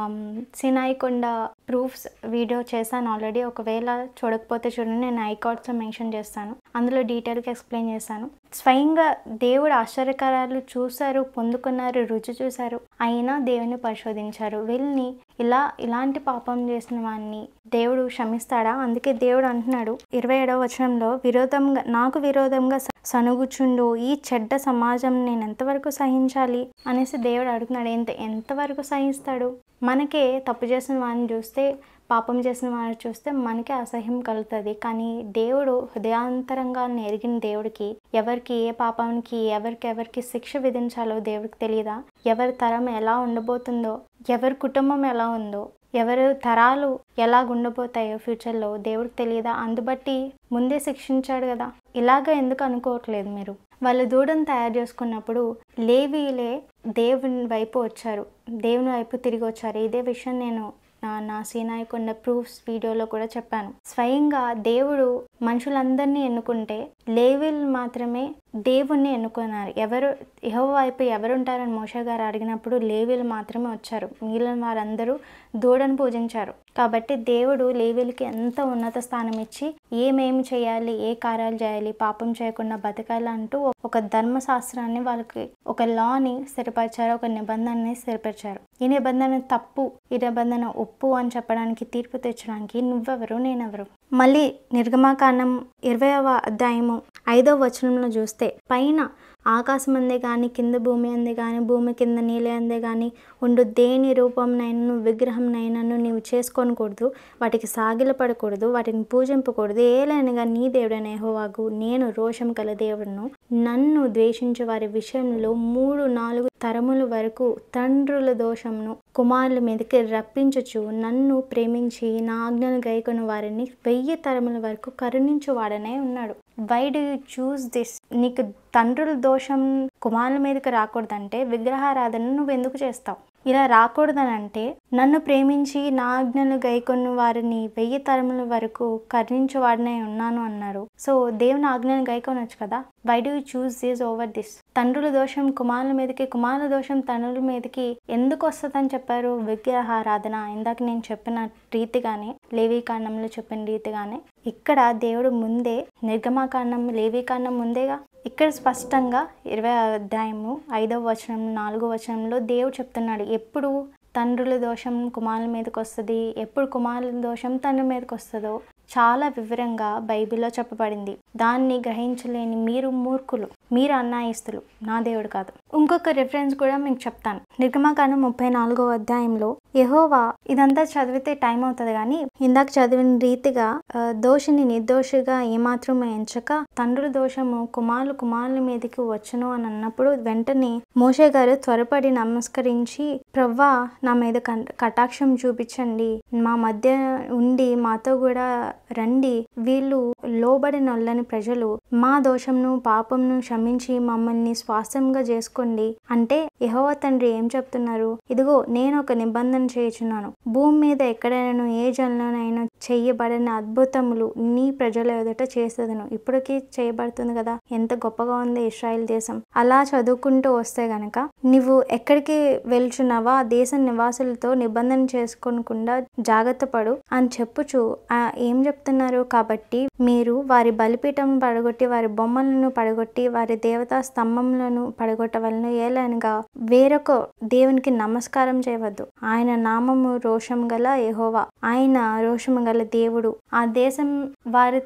Speaker 1: సినాయి కొండ ప్రూఫ్స్ వీడియో చేశాను ఆల్రెడీ. ఒకవేళ చూడకపోతే చూడండి, నేను ఐకార్డ్స్లో మెన్షన్ చేస్తాను. అందులో డీటెయిల్గా ఎక్స్ప్లెయిన్ చేశాను. స్వయంగా దేవుడు ఆశ్చర్యకారాలు చూశారు, పొందుకున్నారు, రుచి చూశారు, అయినా దేవుని పరిశోధించారు. వీళ్ళని ఇలా ఇలాంటి పాపం చేసిన వాడిని దేవుడు క్షమిస్తాడా? అందుకే దేవుడు అంటున్నాడు ఇరవై ఏడవ వచనంలో, విరోధంగా నాకు విరోధంగా సనుగుచుండు ఈ చెడ్డ సమాజం నేను ఎంతవరకు సహించాలి అనేసి దేవుడు అడుగుతున్నాడు. ఎంత ఎంతవరకు సహిస్తాడు? మనకే తప్పు చేసిన వాడిని చూస్తే, పాపం చేసిన వాడిని చూస్తే మనకే అసహ్యం కలుగుతుంది. కానీ దేవుడు హృదయాంతరంగా ఎరిగిన దేవుడికి ఎవరికి ఏ పాపానికి ఎవరికి ఎవరికి శిక్ష విధించాలో దేవుడికి తెలియదా? ఎవరి తరం ఎలా ఉండబోతుందో, ఎవరి కుటుంబం ఎలా ఉందో, ఎవరు తరాలు ఎలా ఉండబోతాయో ఫ్యూచర్లో దేవుడికి తెలియదా? అందుబట్టి ముందే శిక్షించాడు కదా. ఇలాగ ఎందుకు అనుకోవట్లేదు మీరు? వాళ్ళు దూడను తయారు చేసుకున్నప్పుడు లేవీలే దేవుని వైపు వచ్చారు, దేవుని వైపు తిరిగి వచ్చారు. ఇదే విషయం నేను నా సీనాయి కొండ ప్రూఫ్స్ వీడియోలో కూడా చెప్పాను. స్వయంగా దేవుడు మనుషులందరినీ ఎన్నుకుంటే లేవీలు మాత్రమే దేవుణ్ణి ఎన్నుకున్నారు. ఎవరు యెహోవా వైపు ఎవరు ఉంటారని మోషే గారు అడిగినప్పుడు లేవీలు మాత్రమే వచ్చారు. మిగిలిన వారందరూ దూడను పూజించారు. కాబట్టి దేవుడు లేవీలకి ఎంత ఉన్నత స్థానం ఇచ్చి ఏమేమి చేయాలి, ఏ కార్యాలు చేయాలి, పాపం చేయకుండా బతకాలి అంటూ ఒక ధర్మశాస్త్రాన్ని వాళ్ళకి, ఒక లాని స్థిరపరిచారు, ఒక నిబంధనని స్థిరపరిచారు. ఈ నిబంధన తప్పు, ఈ నిబంధన ఒప్పు అని చెప్పడానికి, తీర్పు తెచ్చడానికి నువ్వెవరు, నేనెవరు? మళ్ళీ నిర్గమాకాండం ఇరవైవ అధ్యాయము ఐదవ వచనంలో చూస్తే, పైన ఆకాశం అందే కానీ కింద భూమి అందే కానీ భూమి కింద నీళ్ళ అందే కానీ ఉండు దేని రూపంనైనను విగ్రహంనైనను నీవు చేసుకోనకూడదు, వాటికి సాగిలపడకూడదు, వాటిని పూజింపకూడదు. ఏలైనగా నీ దేవుడైన యెహోవాకు నేను రోషం గల దేవుడును, నన్ను ద్వేషించే వారి విషయంలో మూడు నాలుగు తరముల వరకు తండ్రుల దోషమును కుమారుల మీదకి రప్పించుచు నన్ను ప్రేమించి నా ఆజ్ఞను గైకొన్న వారిని వెయ్యి తరముల వరకు కరుణించువాడనే ఉన్నాడు. Why do you choose this? నీకు తండ్రుల దోషం కుమారుల మీదకి రాకూడదంటే విగ్రహారాధన నువ్వు ఎందుకు చేస్తావు? ఇలా రాకూడదనంటే నన్ను ప్రేమించి నా ఆజ్ఞలు గైకొన్న వారిని వెయ్యి తరముల వరకు కరుణించేవాడనే ఉన్నాను అన్నారు. సో దేవుని ఆజ్ఞను గైకొనొచ్చు కదా. Why do you choose this over this? తండ్రుల దోషం కుమారుల మీదకి, కుమారుల దోషం తండ్రుల మీదకి ఎందుకు వస్తుందని చెప్పారు? విగ్రహారాధన. ఇందాక నేను చెప్పిన రీతిగానే, లేవీకాండంలో చెప్పిన రీతిగానే ఇక్కడ దేవుడు ముందే, నిర్గమాకాండం లేవీకాండం ముందేగా, ఇక్కడ స్పష్టంగా ఇరవై అధ్యాయము ఐదవ వచనం నాలుగో వచనంలో దేవుడు చెప్తున్నాడు ఎప్పుడు తండ్రుల దోషం కుమారుల మీదకి వస్తుంది, ఎప్పుడు కుమారుల దోషం తండ్రి మీదకి వస్తుందో చాలా వివరంగా బైబిల్లో చెప్పబడింది. దాన్ని గ్రహించలేని మీరు మూర్ఖులు, మీరు అన్యాయస్తులు, నా దేవుడు కాదు. ఇంకొక రిఫరెన్స్ కూడా మీకు చెప్తాను. నిర్గమాకాండం ముప్పై నాలుగో అధ్యాయంలో యెహోవా, ఇదంతా చదివితే టైం అవుతుంది కానీ ఇందాక చదివిన రీతిగా దోషిని నిర్దోషిగా ఏమాత్రం ఎంచక తండ్రుల దోషము కుమారులు కుమారుల మీదకి వచ్చును అని అన్నప్పుడు వెంటనే మోషే గారు త్వరపడి నమస్కరించి, ప్రవ్వా నా మీద కటాక్షం చూపించండి, మా మధ్య ఉండి మాతో కూడా రండి, వీళ్ళు లోబడినొల్లని ప్రజలు, మా దోషంను పాపంను క్షమించి మమ్మల్ని స్వాస్థ్యంగా చేసుకోండి అంటే యెహోవా తండ్రి ఏం చెప్తున్నారు? ఇదిగో నేను ఒక నిబంధన చేయుచున్నాను, భూమి మీద ఎక్కడైనా ఏ జనంలోనైనా చేయబడిన అద్భుతములు నీ ప్రజల ఎదుట చేసేదను. ఇప్పటికీ చేయబడుతుంది కదా, ఎంత గొప్పగా ఉంది ఇశ్రాయేల్ దేశం. అలా చదువుకుంటూ వస్తే గనక నువ్వు ఎక్కడికి వెళ్చున్నావా దేశ నివాసులతో నిబంధన చేసుకోకుండా జాగ్రత్త పడు అని చెప్పుచు ఏం చెప్తున్నారు? కాబట్టి మీరు వారి బలిపీఠం పడగొట్టి వారి బొమ్మలను పడగొట్టి వారి దేవతా స్తంభములను పడగొట్టవలను, ఏలనగా వేరొక దేవునికి నమస్కారం చేయవద్దు. ఆయన నామము రోషం గల యెహోవా, ఆయన రోషము గల దేవుడు. ఆ దేశం వారితో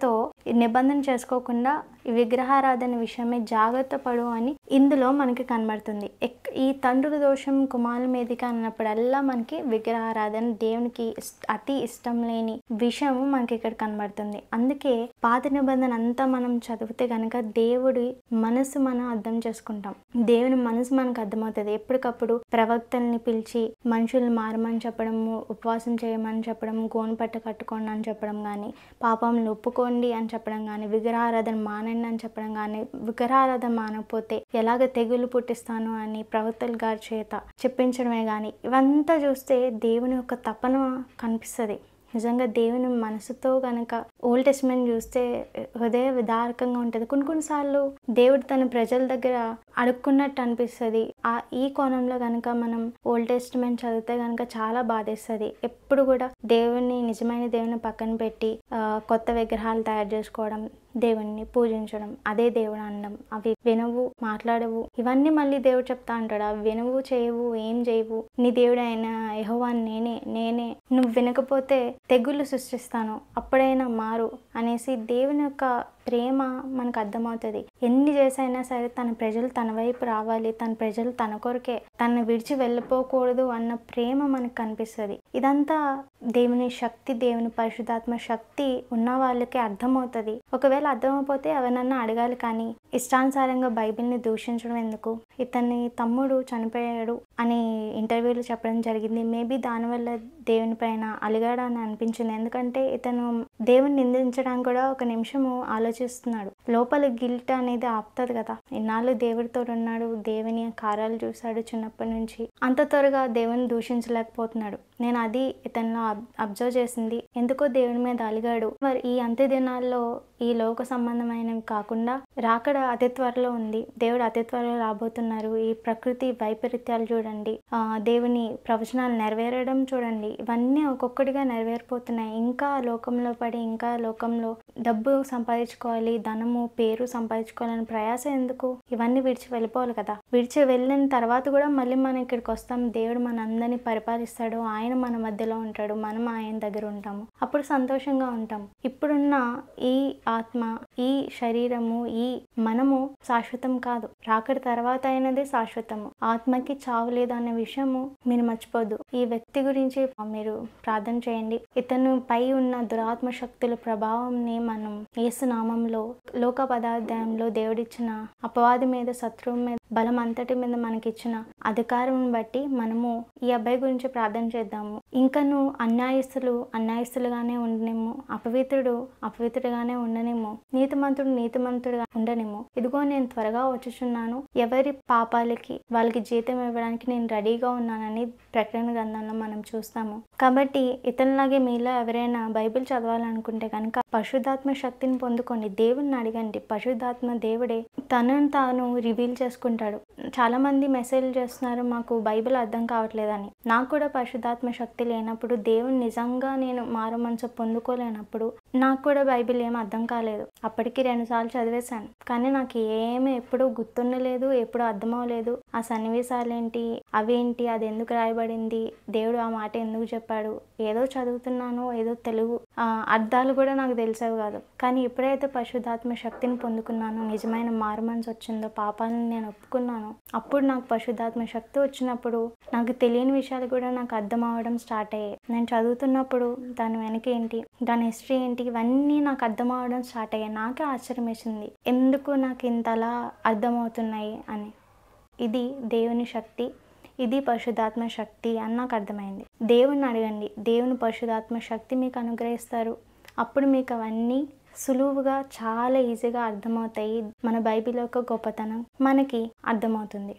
Speaker 1: నిబంధన చేసుకోకుండా ఈ విగ్రహారాధన విషయమే జాగ్రత్త పడు అని ఇందులో మనకి కనబడుతుంది. ఈ తండ్రుల దోషం కుమారుల మీదకి అన్నప్పుడల్లా మనకి విగ్రహారాధన దేవునికి అతి ఇష్టం లేని విషయం మనకి ఇక్కడ కనబడుతుంది. అందుకే పాత నిబంధన అంతా మనం చదివితే గనక దేవుడి మనసు మనం అర్థం చేసుకుంటాం. దేవుని మనసు మనకు అర్థమవుతుంది. ఎప్పటికప్పుడు ప్రవక్తల్ని పిలిచి మనుషుల్ని మారమని చెప్పడము, ఉపవాసం చేయమని చెప్పడం, గోను పట్ట కట్టుకోండి అని చెప్పడం కానీ, పాపంని ఒప్పుకోండి అని చెప్పడం కానీ, విగ్రహారాధన మానండి అని చెప్పడం కానీ, విగ్రహారాధన మానకపోతే ఎలాగ తెగులు పుట్టిస్తాను అని ప్రవక్తల గారి చేత చెప్పించడమే కానీ, ఇవంతా చూస్తే దేవుని యొక్క తపన కనిపిస్తుంది. నిజంగా దేవుని మనసుతో కనుక ఓల్డ్ టెస్ట్మెంట్ చూస్తే హృదయ విదారకంగా ఉంటుంది. కొన్ని కొన్నిసార్లు దేవుడు తన ప్రజల దగ్గర అడుక్కున్నట్టు అనిపిస్తుంది. ఆ ఈ కోణంలో కనుక మనం ఓల్డ్ టెస్ట్మెంట్ చదివితే కనుక చాలా బాధేస్తుంది. ఎప్పుడు కూడా దేవుని నిజమైన దేవుని పక్కన పెట్టి కొత్త విగ్రహాలు తయారు చేసుకోవడం, దేవుణ్ణి పూజించడం, అదే దేవుడు అనడం, అవి వినవు, మాట్లాడవు, ఇవన్నీ మళ్ళీ దేవుడు చెప్తా అంటాడు. అవి వినవు, చేయవు, ఏం చేయవు, నీ దేవుడు అయినా యెహోవా నేనే నేనే నువ్వు వినకపోతే తెగుళ్ళు సృష్టిస్తాను, అప్పుడైనా మారు అనేసి దేవుని యొక్క ప్రేమ మనకు అర్థమవుతుంది. ఎన్ని చేసైనా సరే తన ప్రజలు తన వైపు రావాలి, తన ప్రజలు తన కొరకే, తనను విడిచి వెళ్ళిపోకూడదు అన్న ప్రేమ మనకు కనిపిస్తుంది. ఇదంతా దేవుని శక్తి, దేవుని పరిశుద్ధాత్మ శక్తి ఉన్న వాళ్ళకి అర్థమవుతుంది. ఒకవేళ అర్థమైపోతే ఎవరన్నా అడగాలి, కానీ ఇష్టానుసారంగా బైబిల్ని దూషించడం ఎందుకు? ఇతని తమ్ముడు చనిపోయాడు అని ఇంటర్వ్యూలో చెప్పడం జరిగింది. మేబీ దానివల్ల దేవుని పైన అలిగాడని అనిపించింది. ఎందుకంటే ఇతను దేవుని నిందించడానికి కూడా ఒక నిమిషము ఆలోచిస్తున్నాడు. లోపల గిల్ట్ అనేది ఆపుతుంది కదా. ఇన్నాళ్ళు దేవుడితో ఉన్నాడు, దేవుని కార్యాలు చూశాడు చిన్నప్పటి నుంచి, అంత త్వరగా దేవుని దూషించలేకపోతున్నాడు. నేను అది ఇతనిలో అబ్జర్వ్ చేసింది. ఎందుకో దేవుని మీద అలిగాడు. మరి ఈ అంత్య దినాల్లో ఈ లోక సంబంధమైనవి కాకుండా రాకడ అతి త్వరలో ఉంది. దేవుడు అతి త్వరలో రాబోతున్నారు. ఈ ప్రకృతి వైపరీత్యాలు చూడండి, ఆ దేవుని ప్రవచనాలు నెరవేరడం చూడండి, ఇవన్నీ ఒక్కొక్కటిగా నెరవేరిపోతున్నాయి. ఇంకా లోకంలో పడి ఇంకా లోకంలో డబ్బు సంపాదించుకోవాలి, ధనము పేరు సంపాదించుకోవాలని ప్రయాస ఎందుకు? ఇవన్నీ విడిచి వెళ్ళిపోవాలి కదా. విడిచి వెళ్ళిన తర్వాత కూడా మళ్ళీ మనం ఇక్కడికి వస్తాం. దేవుడు మన అందరినీ పరిపాలిస్తాడు, ఆయన మన మధ్యలో ఉంటాడు, మనం ఆయన దగ్గర ఉంటాము, అప్పుడు సంతోషంగా ఉంటాం. ఇప్పుడున్న ఈ ఆత్మ, ఈ శరీరము, ఈ మనము శాశ్వతం కాదు. రాకడ తర్వాత అయినదే శాశ్వతము. ఆత్మకి చావు లేదు అనే విషయము మీరు మర్చిపోద్దు. ఈ వ్యక్తి గురించి మీరు ప్రార్థన చేయండి. ఇతను పై ఉన్న దురాత్మ శక్తుల ప్రభావంని మనం యేసు నామంలో లోక పదార్థంలో దేవుడిచ్చిన అపవాది మీద, శత్రువు మీద, బలం అంతటి మీద మనకిచ్చిన అధికారం బట్టి మనము ఈ అబ్బాయి గురించి ప్రార్థన చేద్దాము. ఇంకను అన్యాయస్తులు అన్యాయస్తులుగానే ఉండనేమో, అపవిత్రుడు అపవిత్రుడుగానే ఉండనేమో, నీతిమంతుడు నీతిమంతుడుగా ఉండనేమో. ఇదిగో నేను త్వరగా వచ్చుచున్నాను, ఎవరి పాపాలకి వాళ్ళకి జీతం ఇవ్వడానికి నేను రెడీగా ఉన్నానని ప్రకటన గ్రంథంలో మనం చూస్తాము. కాబట్టి ఇతనిలాగే మీలో ఎవరైనా బైబిల్ చదవాలనుకుంటే కనుక పరిశుద్ధాత్మ శక్తిని పొందుకోండి. దేవుణ్ణి అడగండి. పరిశుద్ధాత్మ దేవుడే తనను తాను రివీల్ చేసుకుంటాడు. చాలా మంది మెసేజ్ చేస్తున్నారు, మాకు బైబిల్ అర్థం కావట్లేదని. నాకు కూడా పరిశుద్ధాత్మ శక్తి లేనప్పుడు, దేవుని నిజంగా నేను మారు మనసు పొందుకోలేనప్పుడు నాకు కూడా బైబిల్ ఏం అర్థం కాలేదు. అప్పటికి రెండు సార్లు చదివేశాను, కానీ నాకు ఏమీ ఎప్పుడు గుర్తుండలేదు, ఎప్పుడు అర్థం అవ్వలేదు. ఆ సన్నివేశాలు ఏంటి, అవేంటి, అది ఎందుకు రాయబడింది, దేవుడు ఆ మాట ఎందుకు చెప్పాడు, ఏదో చదువుతున్నాను, ఏదో తెలుగు అర్థాలు కూడా నాకు తెలిసేవి కాదు. కానీ ఎప్పుడైతే పరిశుద్ధాత్మ శక్తిని పొందుకున్నానో, నిజమైన మారు మనసు వచ్చిందో, పాపాలను నేను ఒప్పుకున్నాను, అప్పుడు నాకు పరిశుద్ధాత్మ శక్తి వచ్చినప్పుడు నాకు తెలియని విషయాలు కూడా నాకు అర్థం అవ్వడం స్టార్ట్ అయ్యాయి. నేను చదువుతున్నప్పుడు దాని వెనక ఏంటి, దాని హిస్టరీ ఏంటి, ఇవన్నీ నాకు అర్థం అవ్వడం స్టార్ట్ అయ్యాయి. నాకే ఆశ్చర్యం వేసింది, ఎందుకు నాకు ఇంతలా అర్థమవుతున్నాయి అని. ఇది దేవుని శక్తి, ఇది పరిశుద్ధాత్మ శక్తి అని నాకు అర్థమైంది. దేవుణ్ణి అడగండి, దేవుని పరిశుద్ధాత్మ శక్తి మీకు అనుగ్రహిస్తారు. అప్పుడు మీకు అవన్నీ సులువుగా చాలా ఈజీగా అర్థమవుతాయి. మన బైబిల్ యొక్క గొప్పతనం మనకి అర్థమవుతుంది.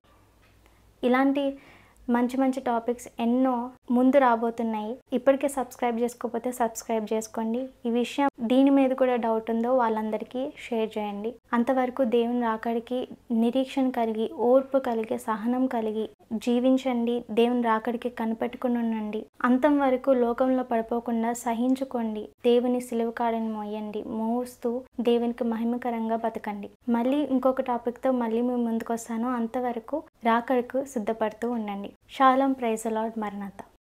Speaker 1: ఇలాంటి మంచి మంచి టాపిక్స్ ఎన్నో ముందు రాబోతున్నాయి. ఇప్పటికే సబ్స్క్రైబ్ చేసుకోకపోతే సబ్స్క్రైబ్ చేసుకోండి. ఈ విషయం దీని మీద కూడా డౌట్ ఉందో వాళ్ళందరికీ షేర్ చేయండి. అంతవరకు దేవుని రాకడికి నిరీక్షణ కలిగి, ఓర్పు కలిగి, సహనం కలిగి జీవించండి. దేవుని రాకడికి కనిపెట్టుకుని ఉండండి. అంతం వరకు లోకంలో పడిపోకుండా సహించుకోండి. దేవుని సిలువ కాడని మోయండి. మోస్తూ దేవునికి మహిమకరంగా బతకండి. మళ్ళీ ఇంకొక టాపిక్తో మళ్ళీ మేము ముందుకు వస్తాను. అంతవరకు రాకడకు సిద్ధపడుతూ ఉండండి. షాలోమ్, ప్రైజ్ ది లార్డ్, మరణాత.